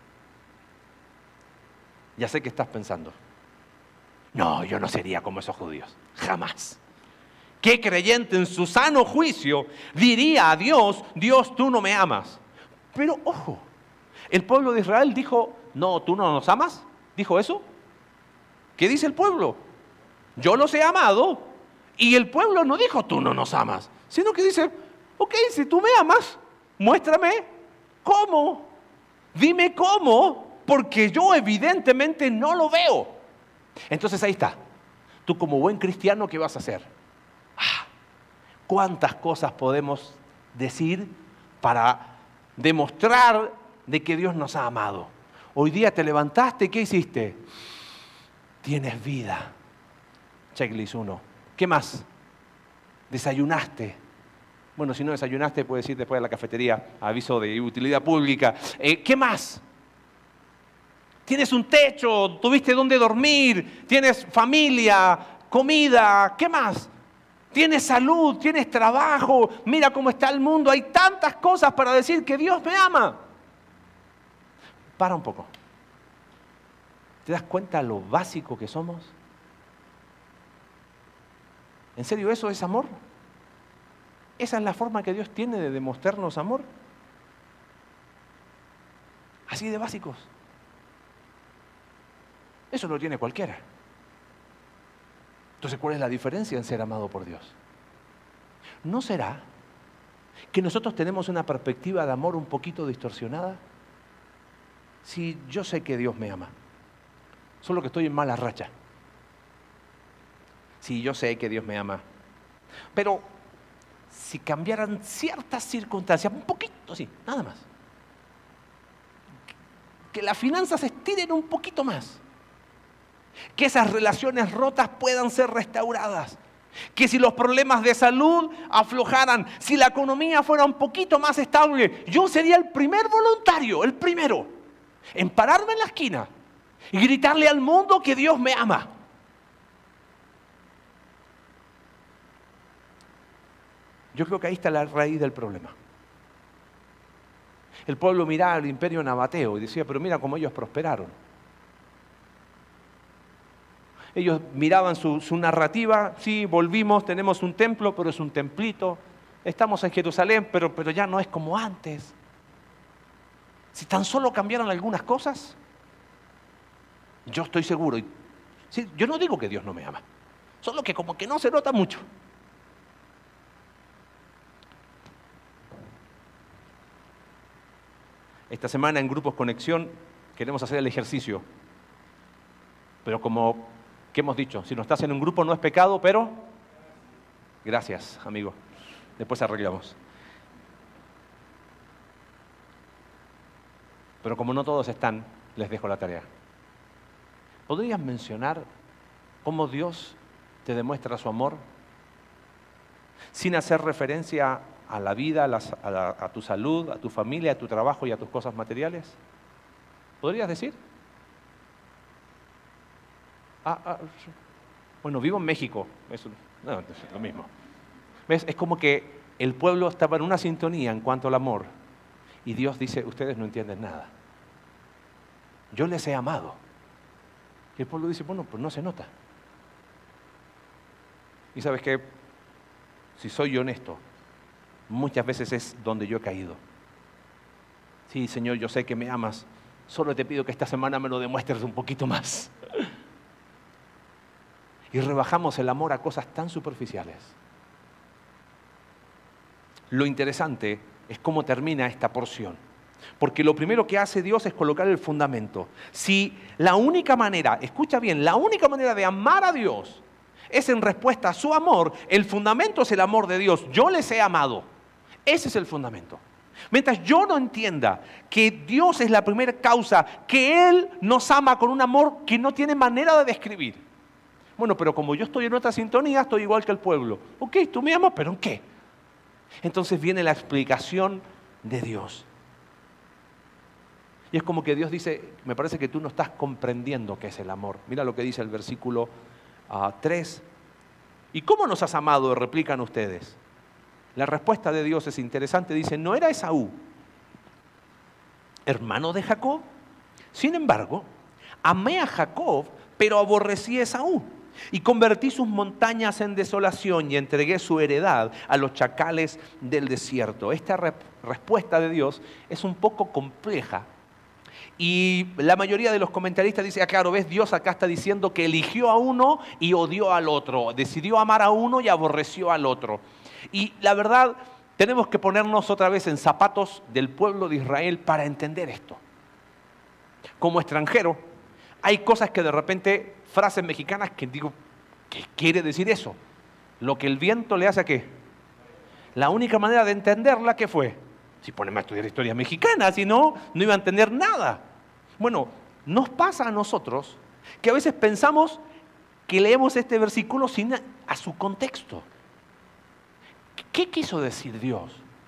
ya sé que estás pensando, no, yo no sería como esos judíos, jamás. ¿Qué creyente en su sano juicio diría a Dios, Dios, tú no me amas? Pero ojo, el pueblo de Israel dijo, no, tú no nos amas, ¿dijo eso? ¿Qué dice el pueblo? Yo los he amado Y el pueblo no dijo, tú no nos amas, sino que dice, ok, si tú me amas, muéstrame cómo. Dime cómo, porque yo evidentemente no lo veo. Entonces ahí está. Tú como buen cristiano, ¿qué vas a hacer? ¿Cuántas cosas podemos decir para demostrar de que Dios nos ha amado? Hoy día te levantaste, ¿qué hiciste? Tienes vida. Checklist 1. ¿Qué más? Desayunaste. Bueno, si no desayunaste, puedes ir después a la cafetería, aviso de utilidad pública. ¿Qué más? Tienes un techo, tuviste dónde dormir, tienes familia, comida, ¿qué más? Tienes salud, tienes trabajo, mira cómo está el mundo, hay tantas cosas para decir que Dios me ama. Para un poco. ¿Te das cuenta lo básico que somos? ¿En serio eso es amor? ¿Esa es la forma que Dios tiene de demostrarnos amor? Así de básicos. Eso lo tiene cualquiera. Entonces, ¿cuál es la diferencia en ser amado por Dios? ¿No será que nosotros tenemos una perspectiva de amor un poquito distorsionada? Si yo sé que Dios me ama, solo que estoy en mala racha. Sí, yo sé que Dios me ama. Pero si cambiaran ciertas circunstancias, un poquito, sí, nada más. Que las finanzas se estiren un poquito más. Que esas relaciones rotas puedan ser restauradas. Que si los problemas de salud aflojaran, si la economía fuera un poquito más estable, yo sería el primer voluntario, el primero, en pararme en la esquina y gritarle al mundo que Dios me ama. Yo creo que ahí está la raíz del problema. El pueblo miraba al imperio nabateo y decía, pero mira cómo ellos prosperaron. Ellos miraban su narrativa, sí, volvimos, tenemos un templo, pero es un templito. Estamos en Jerusalén, pero ya no es como antes. Si tan solo cambiaran algunas cosas, yo estoy seguro. Sí, yo no digo que Dios no me ama, solo que como que no se nota mucho. Esta semana en Grupos Conexión queremos hacer el ejercicio. Pero como que hemos dicho, si no estás en un grupo no es pecado, pero gracias, amigo. Después arreglamos. Pero como no todos están, les dejo la tarea. ¿Podrías mencionar cómo Dios te demuestra su amor sin hacer referencia a la vida, a tu salud, a tu familia, a tu trabajo y a tus cosas materiales? ¿Podrías decir? Bueno, vivo en México. No, es lo mismo. ¿Ves? Es como que el pueblo estaba en una sintonía en cuanto al amor. Y Dios dice, ustedes no entienden nada. Yo les he amado. Y el pueblo dice, bueno, pues no se nota. Y sabes qué, si soy honesto, muchas veces es donde yo he caído. Sí, Señor, yo sé que me amas. Solo te pido que esta semana me lo demuestres un poquito más. Y rebajamos el amor a cosas tan superficiales. Lo interesante es cómo termina esta porción. Porque lo primero que hace Dios es colocar el fundamento. Si la única manera, escucha bien, la única manera de amar a Dios es en respuesta a su amor, el fundamento es el amor de Dios. Yo les he amado. Ese es el fundamento. Mientras yo no entienda que Dios es la primera causa, que Él nos ama con un amor que no tiene manera de describir. Bueno, pero como yo estoy en otra sintonía, estoy igual que el pueblo. Ok, tú me amas, ¿pero en qué? Entonces viene la explicación de Dios. Y es como que Dios dice, me parece que tú no estás comprendiendo qué es el amor. Mira lo que dice el versículo 3. ¿Y cómo nos has amado?, replican ustedes. La respuesta de Dios es interesante. Dice, ¿no era Esaú hermano de Jacob? Sin embargo, amé a Jacob, pero aborrecí a Esaú. Y convertí sus montañas en desolación y entregué su heredad a los chacales del desierto. Esta respuesta de Dios es un poco compleja Y la mayoría de los comentaristas dicen, claro, ves, Dios acá está diciendo que eligió a uno y odió al otro. Decidió amar a uno y aborreció al otro. Y la verdad, tenemos que ponernos otra vez en zapatos del pueblo de Israel para entender esto. Como extranjero, hay cosas que de repente, frases mexicanas que digo, ¿qué quiere decir eso? Lo que el viento le hace a qué. La única manera de entenderla, ¿qué fue? Si ponemos a estudiar historia mexicana, si no, no iba a entender nada. Bueno, nos pasa a nosotros que a veces pensamos que leemos este versículo sin a su contexto. ¿Qué quiso decir Dios?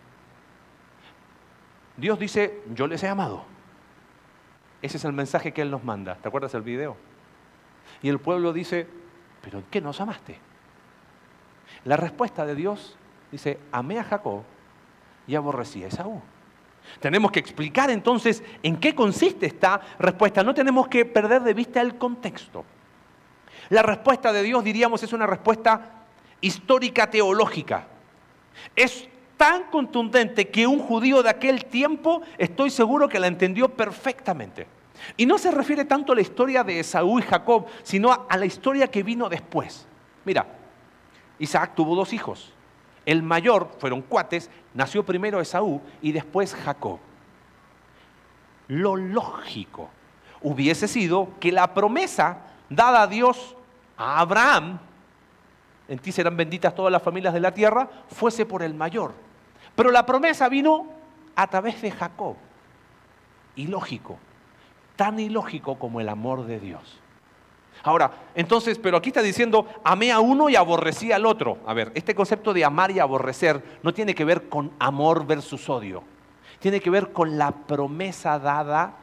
Dios dice, yo les he amado. Ese es el mensaje que Él nos manda. ¿Te acuerdas del video? Y el pueblo dice, ¿pero en qué nos amaste? La respuesta de Dios dice, amé a Jacob y aborrecí a Esaú. Tenemos que explicar entonces en qué consiste esta respuesta. No tenemos que perder de vista el contexto. La respuesta de Dios, diríamos, es una respuesta histórica teológica. Es tan contundente que un judío de aquel tiempo, estoy seguro que la entendió perfectamente. Y no se refiere tanto a la historia de Esaú y Jacob, sino a la historia que vino después. Mira, Isaac tuvo 2 hijos. El mayor, fueron cuates, nació primero Esaú y después Jacob. Lo lógico hubiese sido que la promesa dada a Dios a Abraham, en ti serán benditas todas las familias de la tierra, fuese por el mayor. Pero la promesa vino a través de Jacob. Ilógico, tan ilógico como el amor de Dios. Ahora, entonces, pero aquí está diciendo, amé a uno y aborrecí al otro. A ver, este concepto de amar y aborrecer no tiene que ver con amor versus odio. Tiene que ver con la promesa dada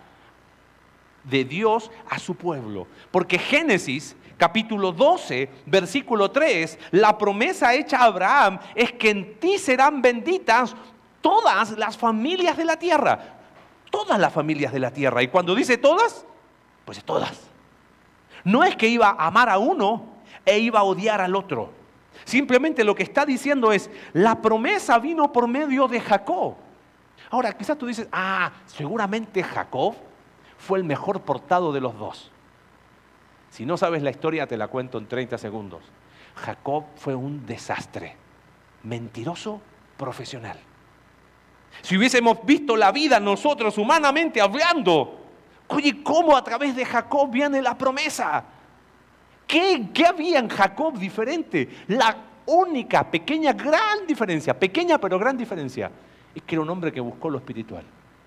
de Dios a su pueblo. Porque Génesis, capítulo 12, versículo 3, la promesa hecha a Abraham es que en ti serán benditas todas las familias de la tierra. Todas las familias de la tierra. Y cuando dice todas, pues todas. No es que iba a amar a uno e iba a odiar al otro. Simplemente lo que está diciendo es, la promesa vino por medio de Jacob. Ahora, quizás tú dices, seguramente Jacob fue el mejor portado de los dos. Si no sabes la historia, te la cuento en 30 segundos. Jacob fue un desastre, mentiroso, profesional. Si hubiésemos visto la vida nosotros humanamente hablando, oye, ¿cómo a través de Jacob viene la promesa? ¿Qué había en Jacob diferente? La única, pequeña, gran diferencia, pequeña pero gran diferencia, es que era un hombre que buscó lo espiritual.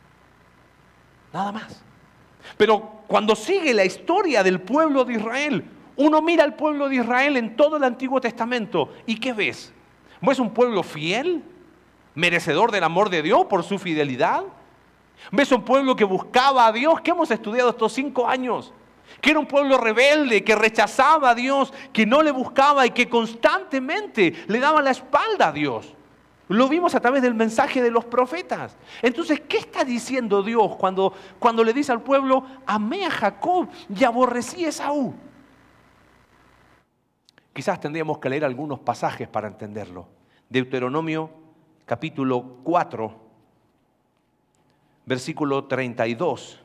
Nada más. Pero cuando sigue la historia del pueblo de Israel, uno mira al pueblo de Israel en todo el Antiguo Testamento, ¿y qué ves? ¿Ves un pueblo fiel? ¿Merecedor del amor de Dios por su fidelidad? ¿Ves un pueblo que buscaba a Dios? ¿Qué hemos estudiado estos 5 años? Que era un pueblo rebelde, que rechazaba a Dios, que no le buscaba y que constantemente le daba la espalda a Dios. Lo vimos a través del mensaje de los profetas. Entonces, ¿qué está diciendo Dios cuando le dice al pueblo, amé a Jacob y aborrecí a Esaú? Quizás tendríamos que leer algunos pasajes para entenderlo. Deuteronomio capítulo 4, versículo 32.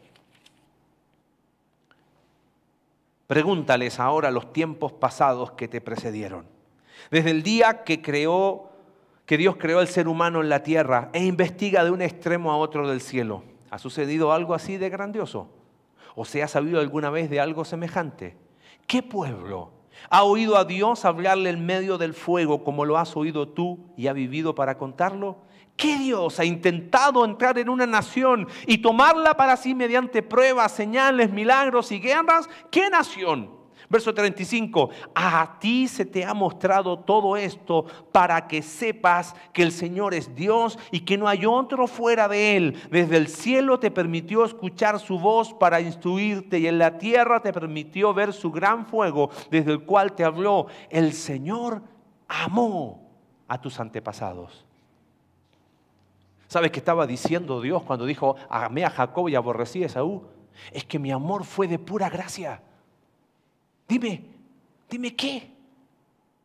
Pregúntales ahora los tiempos pasados que te precedieron. Desde el día que Dios creó al ser humano en la tierra e investiga de un extremo a otro del cielo. ¿Ha sucedido algo así de grandioso? ¿O se ha sabido alguna vez de algo semejante? ¿Qué pueblo ha oído a Dios hablarle en medio del fuego como lo has oído tú y ha vivido para contarlo? ¿Qué Dios ha intentado entrar en una nación y tomarla para sí mediante pruebas, señales, milagros y guerras? ¿Qué nación? Verso 35, a ti se te ha mostrado todo esto para que sepas que el Señor es Dios y que no hay otro fuera de Él. Desde el cielo te permitió escuchar su voz para instruirte y en la tierra te permitió ver su gran fuego desde el cual te habló. El Señor amó a tus antepasados. ¿Sabes qué estaba diciendo Dios cuando dijo, amé a Jacob y aborrecí a Esaú? Es que mi amor fue de pura gracia. Dime qué.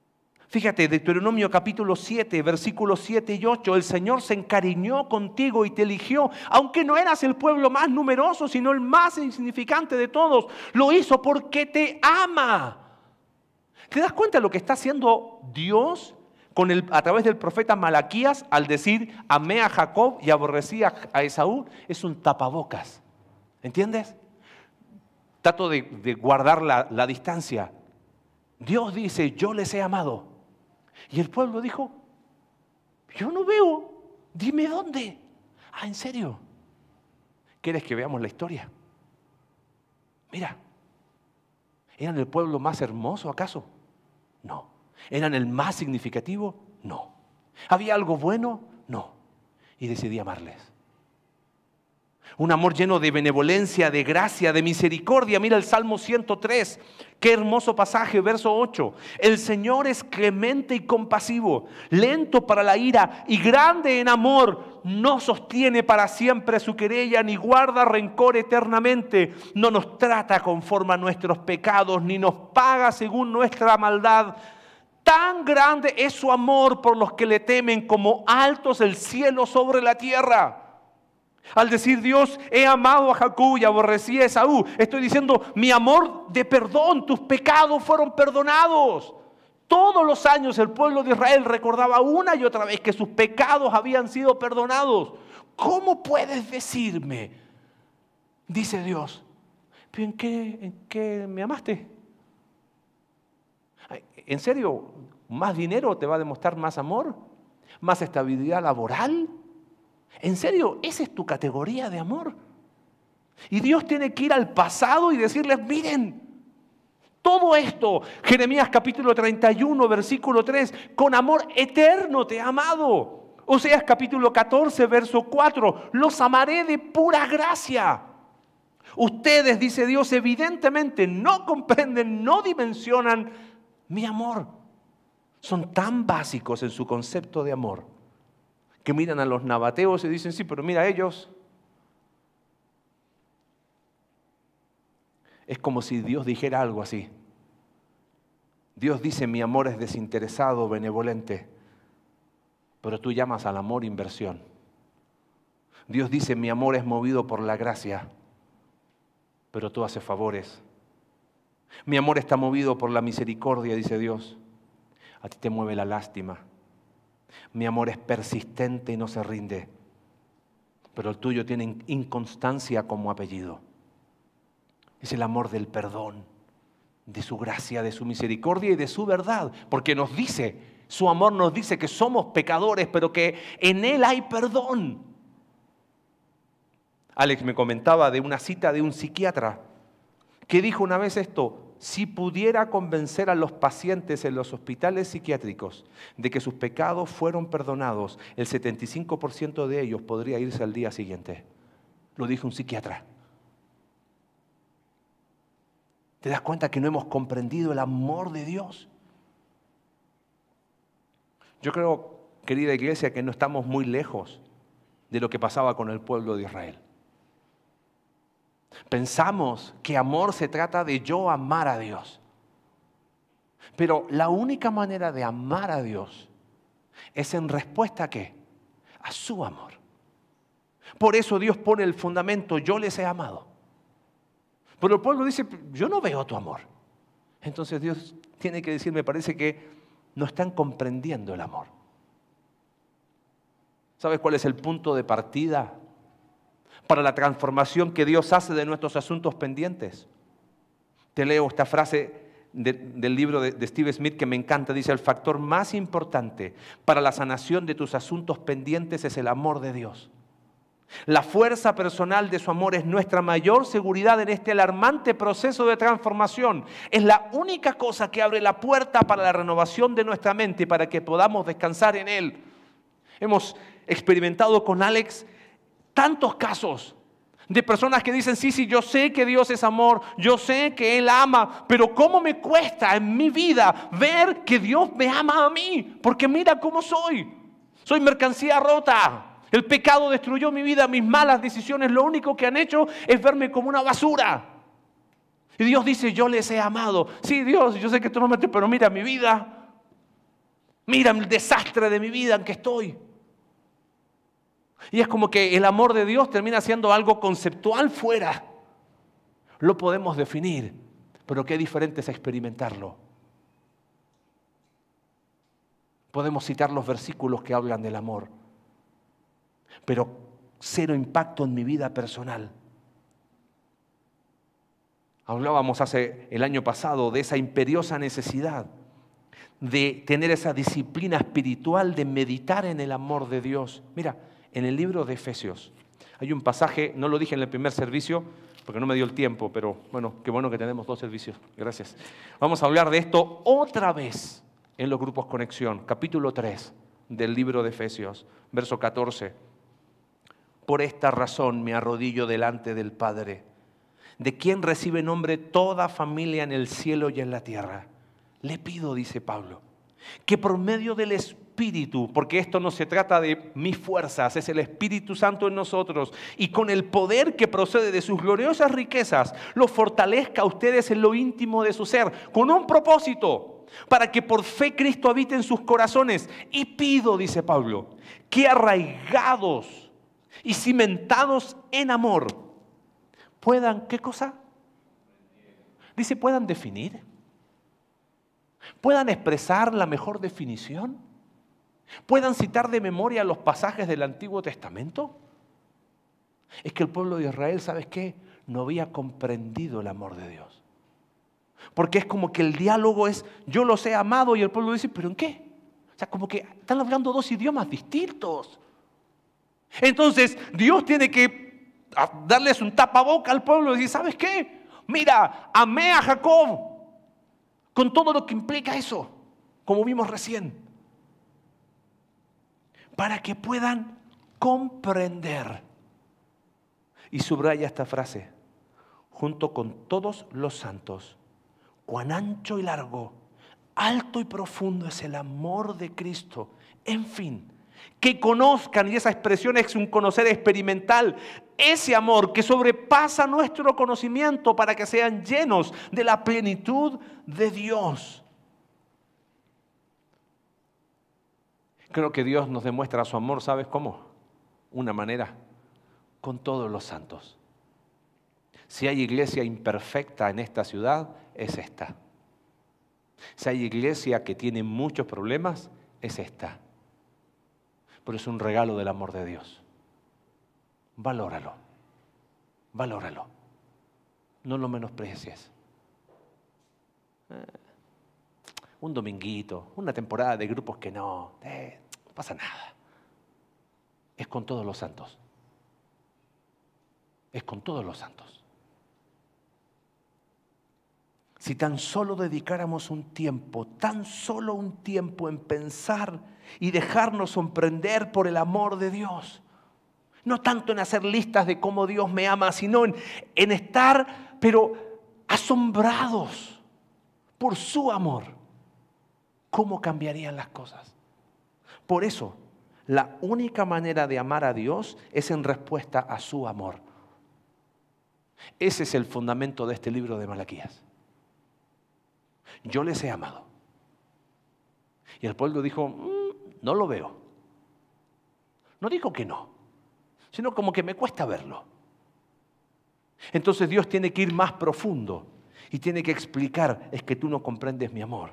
Fíjate, Deuteronomio capítulo 7, versículos 7 y 8. El Señor se encariñó contigo y te eligió, aunque no eras el pueblo más numeroso, sino el más insignificante de todos. Lo hizo porque te ama. ¿Te das cuenta de lo que está haciendo Dios a través del profeta Malaquías al decir amé a Jacob y aborrecí a Esaú? Es un tapabocas. ¿Entiendes? Trato de guardar la distancia. Dios dice, yo les he amado. Y el pueblo dijo, yo no veo, dime dónde. Ah, ¿en serio? ¿Quieres que veamos la historia? Mira, ¿eran el pueblo más hermoso acaso? No. ¿Eran el más significativo? No. ¿Había algo bueno? No. Y decidí amarles. Un amor lleno de benevolencia, de gracia, de misericordia. Mira el Salmo 103. Qué hermoso pasaje, verso 8. El Señor es clemente y compasivo, lento para la ira y grande en amor. No sostiene para siempre su querella, ni guarda rencor eternamente. No nos trata conforme a nuestros pecados, ni nos paga según nuestra maldad. Tan grande es su amor por los que le temen, como altos el cielo sobre la tierra. Al decir Dios, he amado a Jacob y aborrecí a Esaú, estoy diciendo mi amor de perdón, tus pecados fueron perdonados. Todos los años el pueblo de Israel recordaba una y otra vez que sus pecados habían sido perdonados. ¿Cómo puedes decirme? Dice Dios, ¿pero en qué me amaste? ¿En serio? ¿Más dinero te va a demostrar más amor? ¿Más estabilidad laboral? ¿En serio? ¿Esa es tu categoría de amor? Y Dios tiene que ir al pasado y decirles, miren, todo esto, Jeremías capítulo 31, versículo 3, con amor eterno te he amado. Oseas capítulo 14, verso 4, los amaré de pura gracia. Ustedes, dice Dios, evidentemente no comprenden, no dimensionan mi amor. Son tan básicos en su concepto de amor que miran a los nabateos y dicen, sí, pero mira a ellos. Es como si Dios dijera algo así. Dios dice, mi amor es desinteresado, benevolente, pero tú llamas al amor inversión. Dios dice, mi amor es movido por la gracia, pero tú haces favores. Mi amor está movido por la misericordia, dice Dios. A ti te mueve la lástima. Mi amor es persistente y no se rinde, pero el tuyo tiene inconstancia como apellido. Es el amor del perdón, de su gracia, de su misericordia y de su verdad, porque nos dice, su amor nos dice que somos pecadores, pero que en Él hay perdón. Alex me comentaba de una cita de un psiquiatra que dijo una vez esto: si pudiera convencer a los pacientes en los hospitales psiquiátricos de que sus pecados fueron perdonados, el 75% de ellos podría irse al día siguiente. Lo dijo un psiquiatra. ¿Te das cuenta que no hemos comprendido el amor de Dios? Yo creo, querida iglesia, que no estamos muy lejos de lo que pasaba con el pueblo de Israel. Pensamos que amor se trata de yo amar a Dios. Pero la única manera de amar a Dios es en respuesta ¿a qué? A su amor. Por eso Dios pone el fundamento, yo les he amado. Pero el pueblo dice, yo no veo tu amor. Entonces Dios tiene que decir, me parece que no están comprendiendo el amor. ¿Sabes cuál es el punto de partida para la transformación que Dios hace de nuestros asuntos pendientes? Te leo esta frase del libro de Steve Smith que me encanta. Dice, el factor más importante para la sanación de tus asuntos pendientes es el amor de Dios. La fuerza personal de su amor es nuestra mayor seguridad en este alarmante proceso de transformación. Es la única cosa que abre la puerta para la renovación de nuestra mente, para que podamos descansar en Él. Hemos experimentado con Alex tantos casos de personas que dicen, sí, yo sé que Dios es amor, yo sé que Él ama, pero ¿cómo me cuesta en mi vida ver que Dios me ama a mí? Porque mira cómo soy. Soy mercancía rota. El pecado destruyó mi vida, mis malas decisiones lo único que han hecho es verme como una basura. Y Dios dice, yo les he amado. Sí, Dios, yo sé que tú no me... pero mira mi vida. Mira el desastre de mi vida en que estoy. Y es como que el amor de Dios termina siendo algo conceptual fuera. Lo podemos definir, pero qué diferente es experimentarlo. Podemos citar los versículos que hablan del amor, pero cero impacto en mi vida personal. Hablábamos el año pasado de esa imperiosa necesidad de tener esa disciplina espiritual, de meditar en el amor de Dios. Mira, en el libro de Efesios hay un pasaje, no lo dije en el primer servicio porque no me dio el tiempo, pero bueno, qué bueno que tenemos 2 servicios. Gracias. Vamos a hablar de esto otra vez en los grupos Conexión, capítulo 3 del libro de Efesios, verso 14. Por esta razón me arrodillo delante del Padre, de quien recibe nombre toda familia en el cielo y en la tierra. Le pido, dice Pablo, que por medio del Espíritu, porque esto no se trata de mis fuerzas, es el Espíritu Santo en nosotros, y con el poder que procede de sus gloriosas riquezas, los fortalezca a ustedes en lo íntimo de su ser, con un propósito, para que por fe Cristo habite en sus corazones. Y pido, dice Pablo, que arraigados y cimentados en amor, puedan, ¿qué cosa? Dice, puedan definir. Puedan expresar la mejor definición. Puedan citar de memoria los pasajes del Antiguo Testamento. Es que el pueblo de Israel, ¿sabes qué? No había comprendido el amor de Dios. Porque es como que el diálogo es, yo los he amado, y el pueblo dice, ¿pero en qué? O sea, como que están hablando 2 idiomas distintos. Entonces, Dios tiene que darles un tapaboca al pueblo y decir, ¿sabes qué? Mira, amé a Jacob, con todo lo que implica eso, como vimos recién, para que puedan comprender. Y subraya esta frase, junto con todos los santos, cuán ancho y largo, alto y profundo es el amor de Cristo. En fin, que conozcan, y esa expresión es un conocer experimental, ese amor que sobrepasa nuestro conocimiento, para que sean llenos de la plenitud de Dios. Creo que Dios nos demuestra su amor, ¿sabes cómo? Una manera, con todos los santos. Si hay iglesia imperfecta en esta ciudad, es esta. Si hay iglesia que tiene muchos problemas, es esta. Pero es un regalo del amor de Dios. Valóralo. Valóralo. No lo menosprecies. Un dominguito, una temporada de grupos que no pasa nada. Es con todos los santos. Es con todos los santos. Si tan solo dedicáramos un tiempo, tan solo un tiempo en pensar y dejarnos sorprender por el amor de Dios. No tanto en hacer listas de cómo Dios me ama, sino en estar, pero asombrados por su amor. ¿Cómo cambiarían las cosas? Por eso, la única manera de amar a Dios es en respuesta a su amor. Ese es el fundamento de este libro de Malaquías. Yo les he amado. Y el pueblo dijo, no lo veo. No dijo que no, sino como que me cuesta verlo. Entonces Dios tiene que ir más profundo y tiene que explicar, es que tú no comprendes mi amor.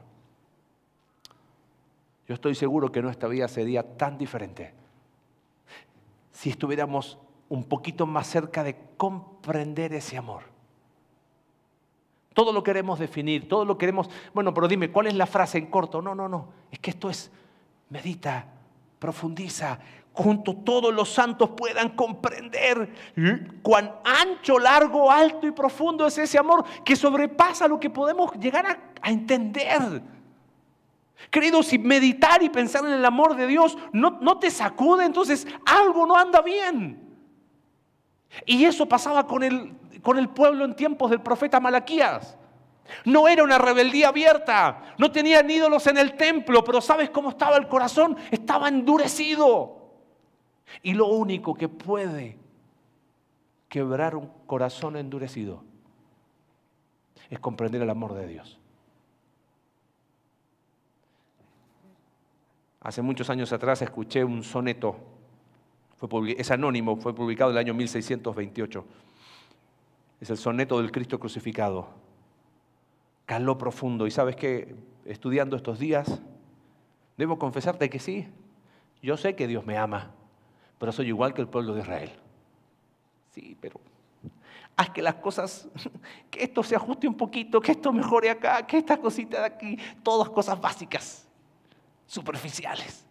Yo estoy seguro que nuestra vida sería tan diferente si estuviéramos un poquito más cerca de comprender ese amor. Todo lo queremos definir, todo lo queremos, bueno, pero dime, ¿cuál es la frase en corto? No, es que esto es, medita, profundiza, junto todos los santos puedan comprender cuán ancho, largo, alto y profundo es ese amor que sobrepasa lo que podemos llegar a entender. Querido, si meditar y pensar en el amor de Dios no te sacude, entonces algo no anda bien. Y eso pasaba con el pueblo en tiempos del profeta Malaquías. No era una rebeldía abierta, no tenían ídolos en el templo, pero ¿sabes cómo estaba el corazón? Estaba endurecido. Y lo único que puede quebrar un corazón endurecido es comprender el amor de Dios. Hace muchos años atrás escuché un soneto, es anónimo, fue publicado en el año 1628. Es el soneto del Cristo crucificado. Caló profundo. Y sabes que estudiando estos días, debo confesarte que sí, yo sé que Dios me ama, pero soy igual que el pueblo de Israel. Sí, pero haz que las cosas, que esto se ajuste un poquito, que esto mejore acá, que esta cosita de aquí, todas cosas básicas, superficiales.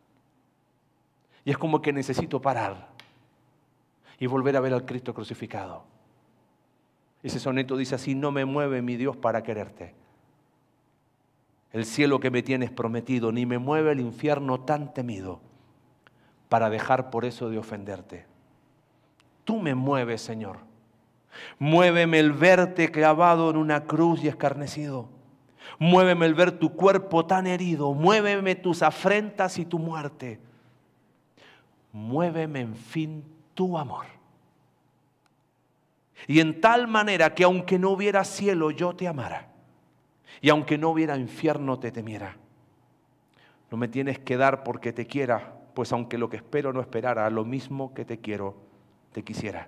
Y es como que necesito parar y volver a ver al Cristo crucificado. Ese soneto dice así: no me mueve mi Dios para quererte, el cielo que me tienes prometido, ni me mueve el infierno tan temido para dejar por eso de ofenderte. Tú me mueves, Señor. Muéveme el verte clavado en una cruz y escarnecido. Muéveme el ver tu cuerpo tan herido. Muéveme tus afrentas y tu muerte. Muéveme, en fin, tu amor. Y en tal manera que aunque no hubiera cielo, yo te amara. Y aunque no hubiera infierno, te temiera. No me tienes que dar porque te quiera, pues aunque lo que espero no esperara, lo mismo que te quiero, te quisiera.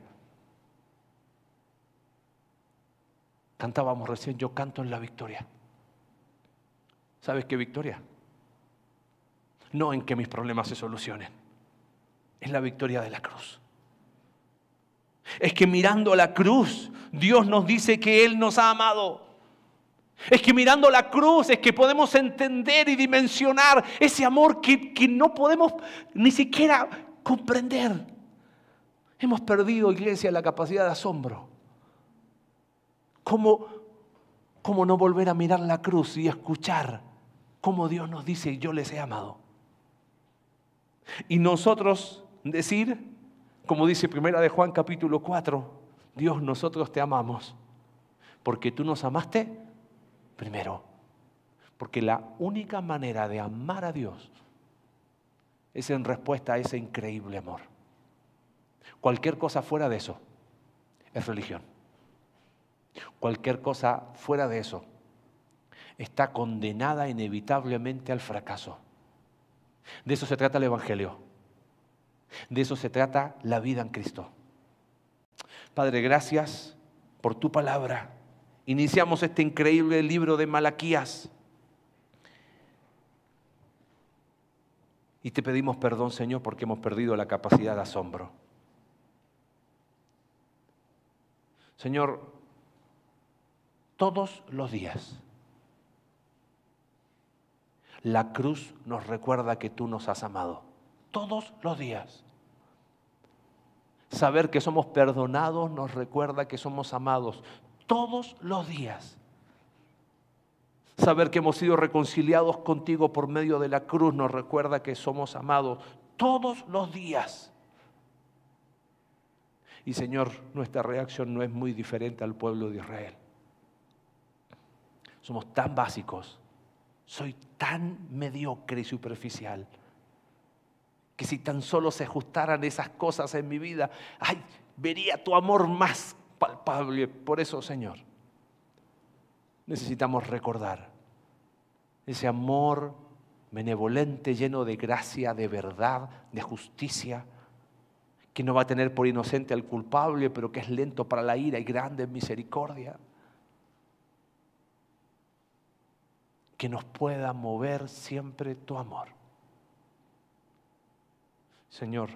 Cantábamos recién, yo canto en la victoria. ¿Sabes qué victoria? No en que mis problemas se solucionen. Es la victoria de la cruz. Es que mirando la cruz, Dios nos dice que Él nos ha amado. Es que mirando la cruz es que podemos entender y dimensionar ese amor que no podemos ni siquiera comprender. Hemos perdido, iglesia, la capacidad de asombro. ¿Cómo no volver a mirar la cruz y escuchar cómo Dios nos dice: yo les he amado? Y nosotros decir, como dice 1 de Juan capítulo 4, Dios, nosotros te amamos porque tú nos amaste primero. Porque la única manera de amar a Dios es en respuesta a ese increíble amor. Cualquier cosa fuera de eso es religión. Cualquier cosa fuera de eso está condenada inevitablemente al fracaso. De eso se trata el Evangelio. De eso se trata la vida en Cristo. Padre, gracias por tu palabra. Iniciamos este increíble libro de Malaquías. Y te pedimos perdón, Señor, porque hemos perdido la capacidad de asombro. Señor, todos los días la cruz nos recuerda que tú nos has amado. Todos los días. Saber que somos perdonados nos recuerda que somos amados. Todos los días. Saber que hemos sido reconciliados contigo por medio de la cruz nos recuerda que somos amados. Todos los días. Y Señor, nuestra reacción no es muy diferente al pueblo de Israel. Somos tan básicos. Soy tan mediocre y superficial que si tan solo se ajustaran esas cosas en mi vida, ay, vería tu amor más palpable. Por eso, Señor, necesitamos recordar ese amor benevolente, lleno de gracia, de verdad, de justicia, que no va a tener por inocente al culpable, pero que es lento para la ira y grande en misericordia. Que nos pueda mover siempre tu amor. Señor,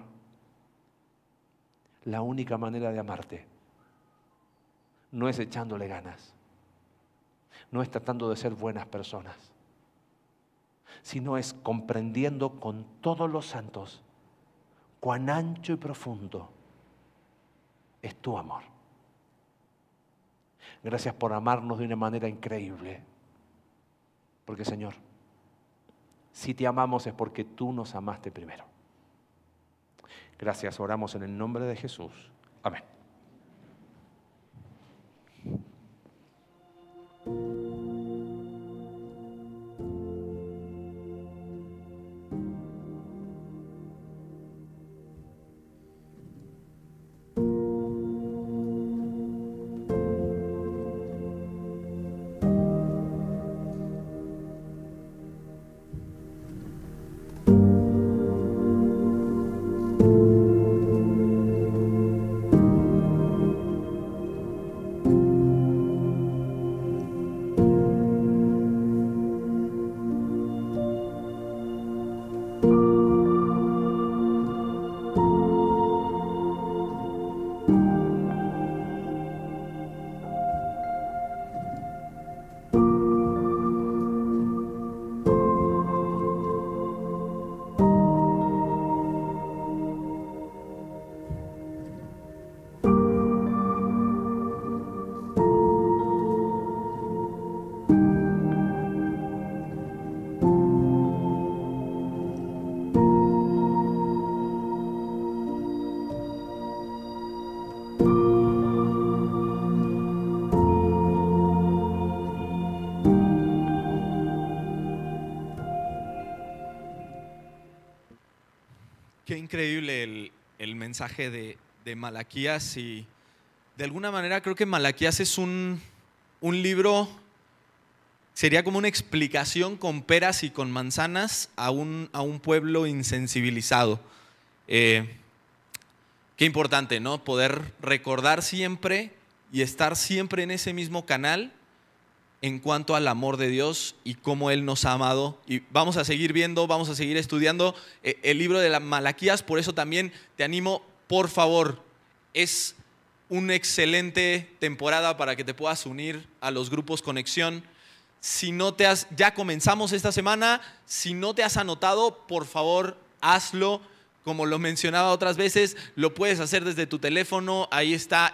la única manera de amarte no es echándole ganas, no es tratando de ser buenas personas, sino es comprendiendo con todos los santos cuán ancho y profundo es tu amor. Gracias por amarnos de una manera increíble. Porque, Señor, si te amamos es porque tú nos amaste primero. Gracias, oramos en el nombre de Jesús. Amén. Qué increíble el mensaje de Malaquías, y de alguna manera creo que Malaquías es un libro, sería como una explicación con peras y con manzanas a un pueblo insensibilizado. Qué importante, ¿no? Poder recordar siempre y estar siempre en ese mismo canal en cuanto al amor de Dios y cómo Él nos ha amado. Y vamos a seguir viendo, vamos a seguir estudiando el libro de las Malaquías. Por eso también te animo, por favor, es una excelente temporada para que te puedas unir a los grupos Conexión. Si no te has, ya comenzamos esta semana, si no te has anotado, por favor, hazlo. Como lo mencionaba otras veces, lo puedes hacer desde tu teléfono. Ahí está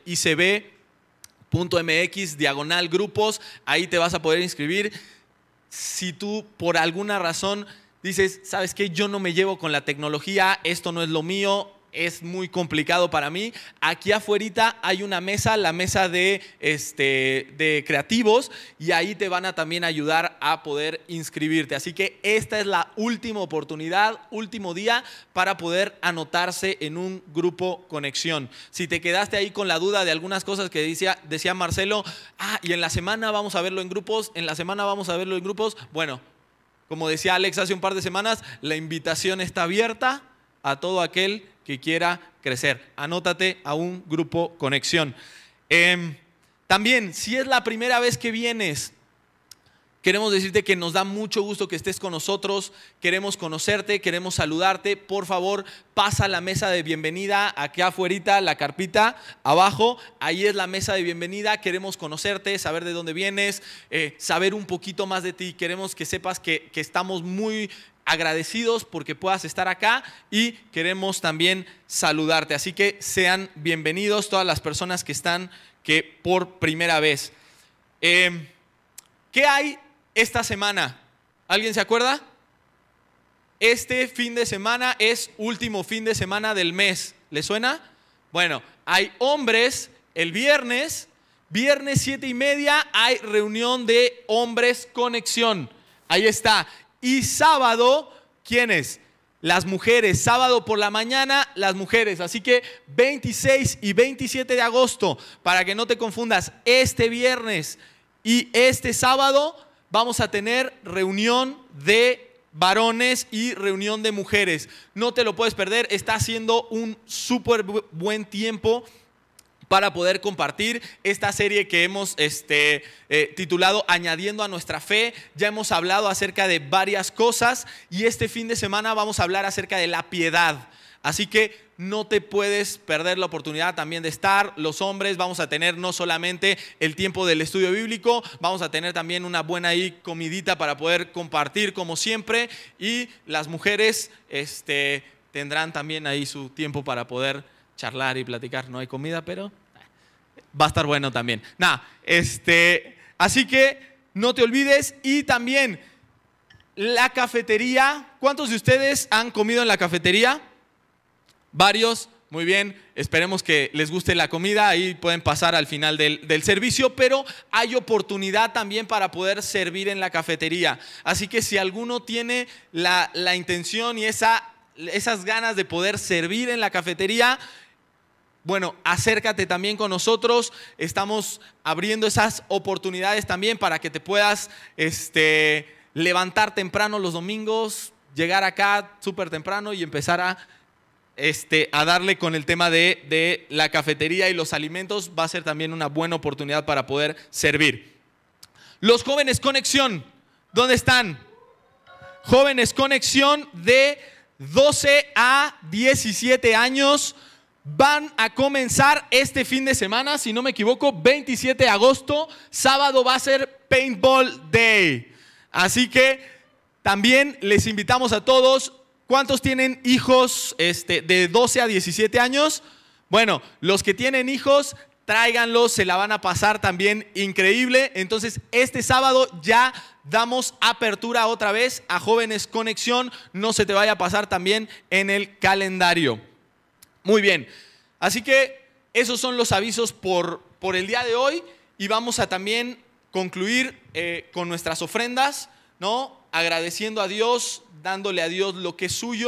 icb.mx/grupos, ahí te vas a poder inscribir. Si tú por alguna razón dices, ¿sabes qué? Yo no me llevo con la tecnología, esto no es lo mío, es muy complicado para mí. Aquí afuerita hay una mesa, la mesa de creativos, y ahí te van a también ayudar a poder inscribirte. Así que esta es la última oportunidad, último día para poder anotarse en un grupo Conexión. Si te quedaste ahí con la duda de algunas cosas que decía Marcelo, y en la semana vamos a verlo en grupos, bueno, como decía Alex hace un par de semanas, la invitación está abierta a todo aquel que quiera crecer. Anótate a un grupo Conexión. También, si es la primera vez que vienes, queremos decirte que nos da mucho gusto que estés con nosotros. Queremos conocerte, queremos saludarte. Por favor, pasa a la mesa de bienvenida aquí afuerita, la carpita abajo. Ahí es la mesa de bienvenida. Queremos conocerte, saber de dónde vienes, saber un poquito más de ti. Queremos que sepas que estamos muy agradecidos porque puedas estar acá, y queremos también saludarte. Así que sean bienvenidos todas las personas que están por primera vez. ¿Qué hay esta semana? ¿Alguien se acuerda? Este fin de semana es último fin de semana del mes. ¿Le suena? Bueno, hay hombres el viernes 7:30, hay reunión de hombres Conexión. Ahí está. Y sábado, ¿quiénes? Las mujeres. Sábado por la mañana, las mujeres. Así que 26 y 27 de agosto, para que no te confundas, este viernes y este sábado vamos a tener reunión de varones y reunión de mujeres. No te lo puedes perder. Está siendo un súper buen tiempo para poder compartir esta serie que hemos titulado Añadiendo a nuestra fe. Ya hemos hablado acerca de varias cosas, y este fin de semana vamos a hablar acerca de la piedad. Así que no te puedes perder la oportunidad también de estar. Los hombres vamos a tener no solamente el tiempo del estudio bíblico, vamos a tener también una buena comidita para poder compartir como siempre, y las mujeres tendrán también ahí su tiempo para poder charlar y platicar. No hay comida, pero va a estar bueno también. Así que no te olvides. Y también la cafetería. ¿Cuántos de ustedes han comido en la cafetería? Varios. Muy bien, esperemos que les guste la comida. Ahí pueden pasar al final del servicio, pero hay oportunidad también para poder servir en la cafetería. Así que si alguno tiene la intención y esas ganas de poder servir en la cafetería, bueno, acércate también con nosotros. Estamos abriendo esas oportunidades también para que te puedas levantar temprano los domingos, llegar acá súper temprano y empezar a darle con el tema de la cafetería y los alimentos. Va a ser también una buena oportunidad para poder servir. Los jóvenes Conexión, ¿dónde están? Jóvenes Conexión de 12 a 17 años van a comenzar este fin de semana, si no me equivoco, 27 de agosto, sábado va a ser Paintball Day. Así que también les invitamos a todos. ¿Cuántos tienen hijos de 12 a 17 años? Bueno, los que tienen hijos, tráiganlos, se la van a pasar también increíble. Entonces, este sábado ya damos apertura otra vez a Jóvenes Conexión. No se te vaya a pasar también en el calendario. Muy bien, así que esos son los avisos por el día de hoy, y vamos a también concluir con nuestras ofrendas, ¿no? Agradeciendo a Dios, dándole a Dios lo que es suyo.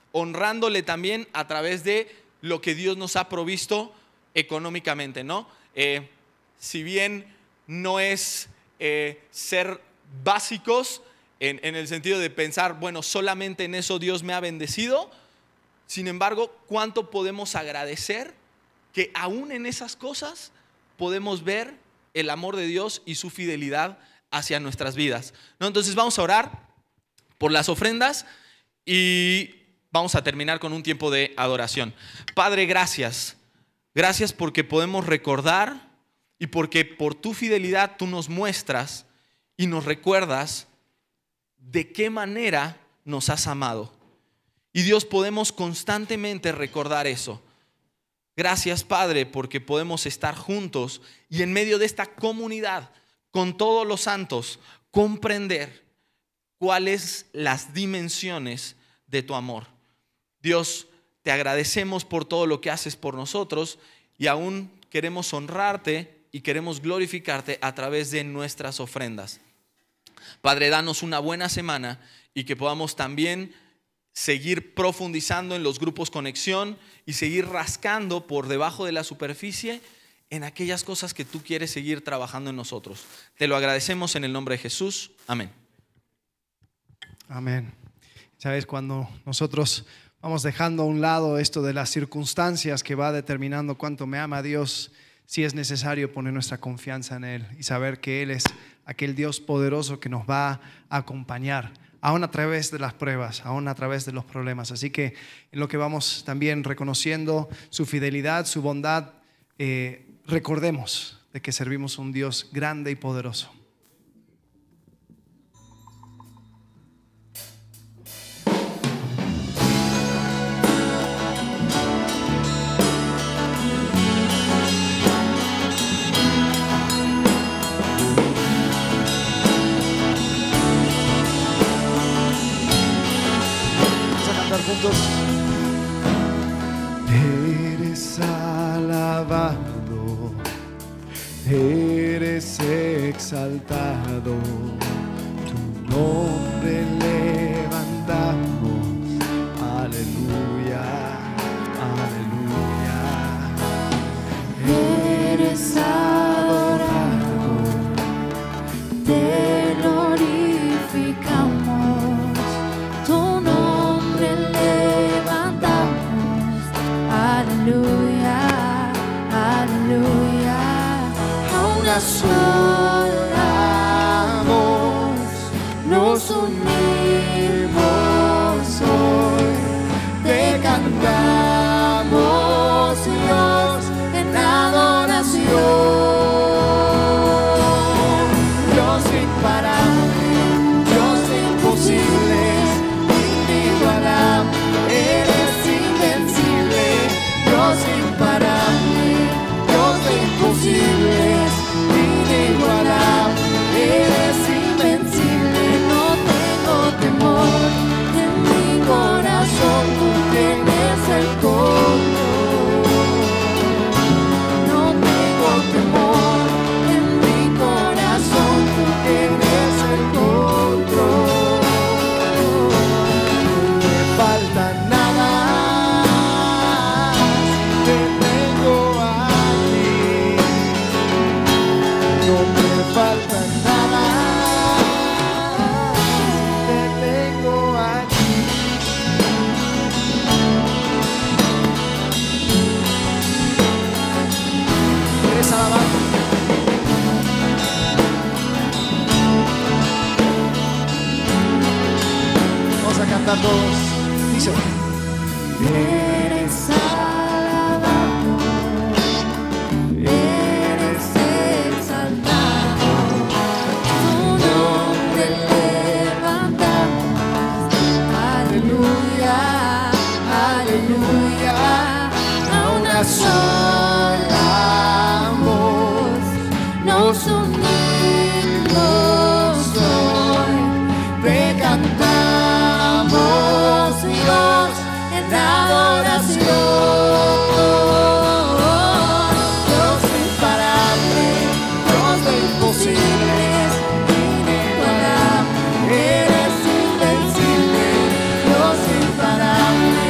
honrándole también a través de lo que Dios nos ha provisto económicamente, ¿no? Si bien no es ser básicos en el sentido de pensar, bueno, solamente en eso Dios me ha bendecido, sin embargo, ¿cuánto podemos agradecer que aún en esas cosas podemos ver el amor de Dios y su fidelidad hacia nuestras vidas, ¿no? Entonces vamos a orar por las ofrendas y vamos a terminar con un tiempo de adoración. Padre, gracias. Gracias porque podemos recordar y porque por tu fidelidad tú nos muestras y nos recuerdas de qué manera nos has amado. Y Dios, podemos constantemente recordar eso. Gracias, Padre, porque podemos estar juntos y en medio de esta comunidad, con todos los santos, comprender cuáles las dimensiones de tu amor. Dios, te agradecemos por todo lo que haces por nosotros y aún queremos honrarte y queremos glorificarte a través de nuestras ofrendas. Padre, danos una buena semana y que podamos también seguir profundizando en los grupos conexión y seguir rascando por debajo de la superficie en aquellas cosas que tú quieres seguir trabajando en nosotros. Te lo agradecemos en el nombre de Jesús. Amén. Amén. Sabes, cuando nosotros vamos dejando a un lado esto de las circunstancias que va determinando cuánto me ama Dios, sí es necesario poner nuestra confianza en Él y saber que Él es aquel Dios poderoso que nos va a acompañar, aún a través de las pruebas, aún a través de los problemas. Así que en lo que vamos también reconociendo su fidelidad, su bondad, recordemos de que servimos un Dios grande y poderoso. Juntos. Eres alabado, eres exaltado, tu nombre levantamos, aleluya, aleluya. Eres adorado, te glorificamos, tu nombre levantamos, aleluya, aleluya. A una sola voz nos unimos hoy, te cantamos Dios en adoración. Dios imparable, Dios de imposibles, inigualable, eres invencible. Dios imparable, Dios de imposibles, inigualable, eres invencible. No tengo temor, en mi corazón tú tienes el control. No tengo temor, en mi corazón tú tienes el control. No me falta nada, te tengo aquí. No me falta nada, te tengo aquí. ¿Quieres alabar? Vamos a cantar todos. Dice: eres alabado, eres exaltado, tu nombre levantamos, aleluya, aleluya. A una sola voz nos unimos hoy, te cantamos Dios en adoración. Dios imparable, Dios de imposibles, inigualable, eres invencible. Dios imparable,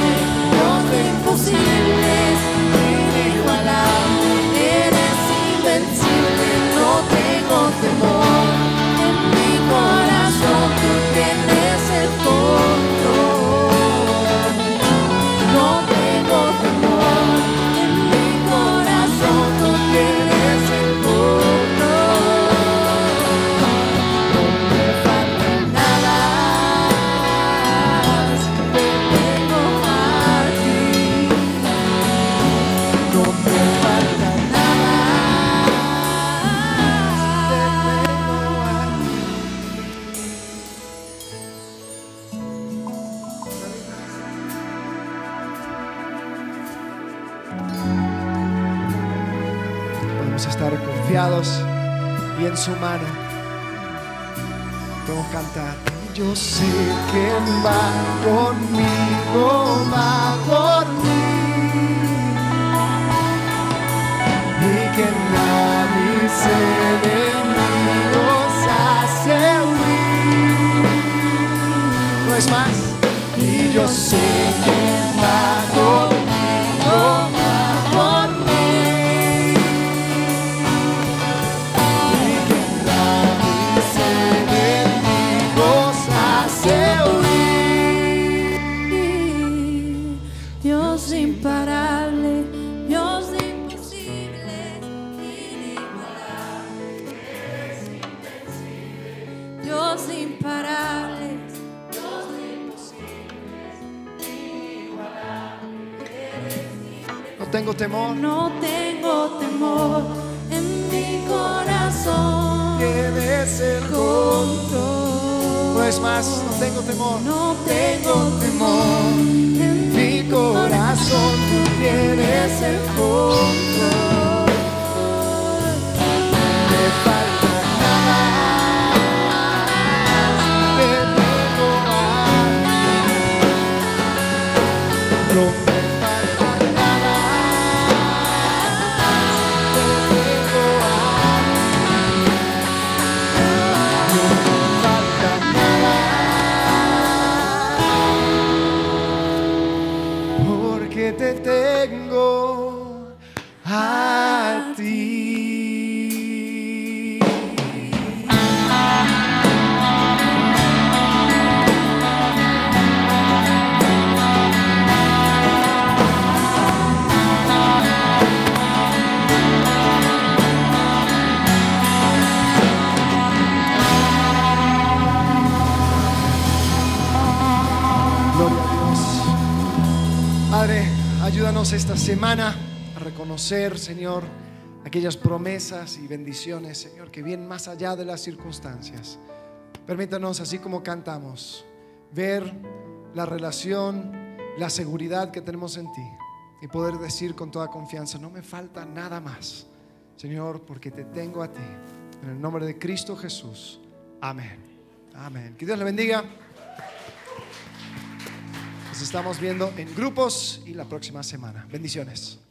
Vamos a estar confiados y en su mano podemos cantar. Yo sé que va conmigo, va por mí, y que mis enemigos hace huir. No es más. Y yo sé que va conmigo, va por mí, y que mis enemigos hace huir. Dios imparable, Dios de imposibles, inigualable, eres invencible. Dios imparable, Dios de imposibles, inigualable, eres invencible. No tengo temor. No tengo temor en mi corazón. Tienes el control. No es más, no tengo temor. No tengo temor en Mi corazón, tú tienes el control. Me falta nada, te tengo a ti. No me falta nada, te tengo a ti. No me falta nada, porque te tengo a ti. Gloria a Dios. Padre, ayúdanos esta semana a reconocer, Señor, aquellas promesas y bendiciones, Señor, que vienen más allá de las circunstancias. Permítanos, así como cantamos, ver la relación, la seguridad que tenemos en ti y poder decir con toda confianza: no me falta nada más, Señor, porque te tengo a ti. En el nombre de Cristo Jesús. Amén. Amén. Que Dios le bendiga. Nos estamos viendo en grupos y la próxima semana. Bendiciones.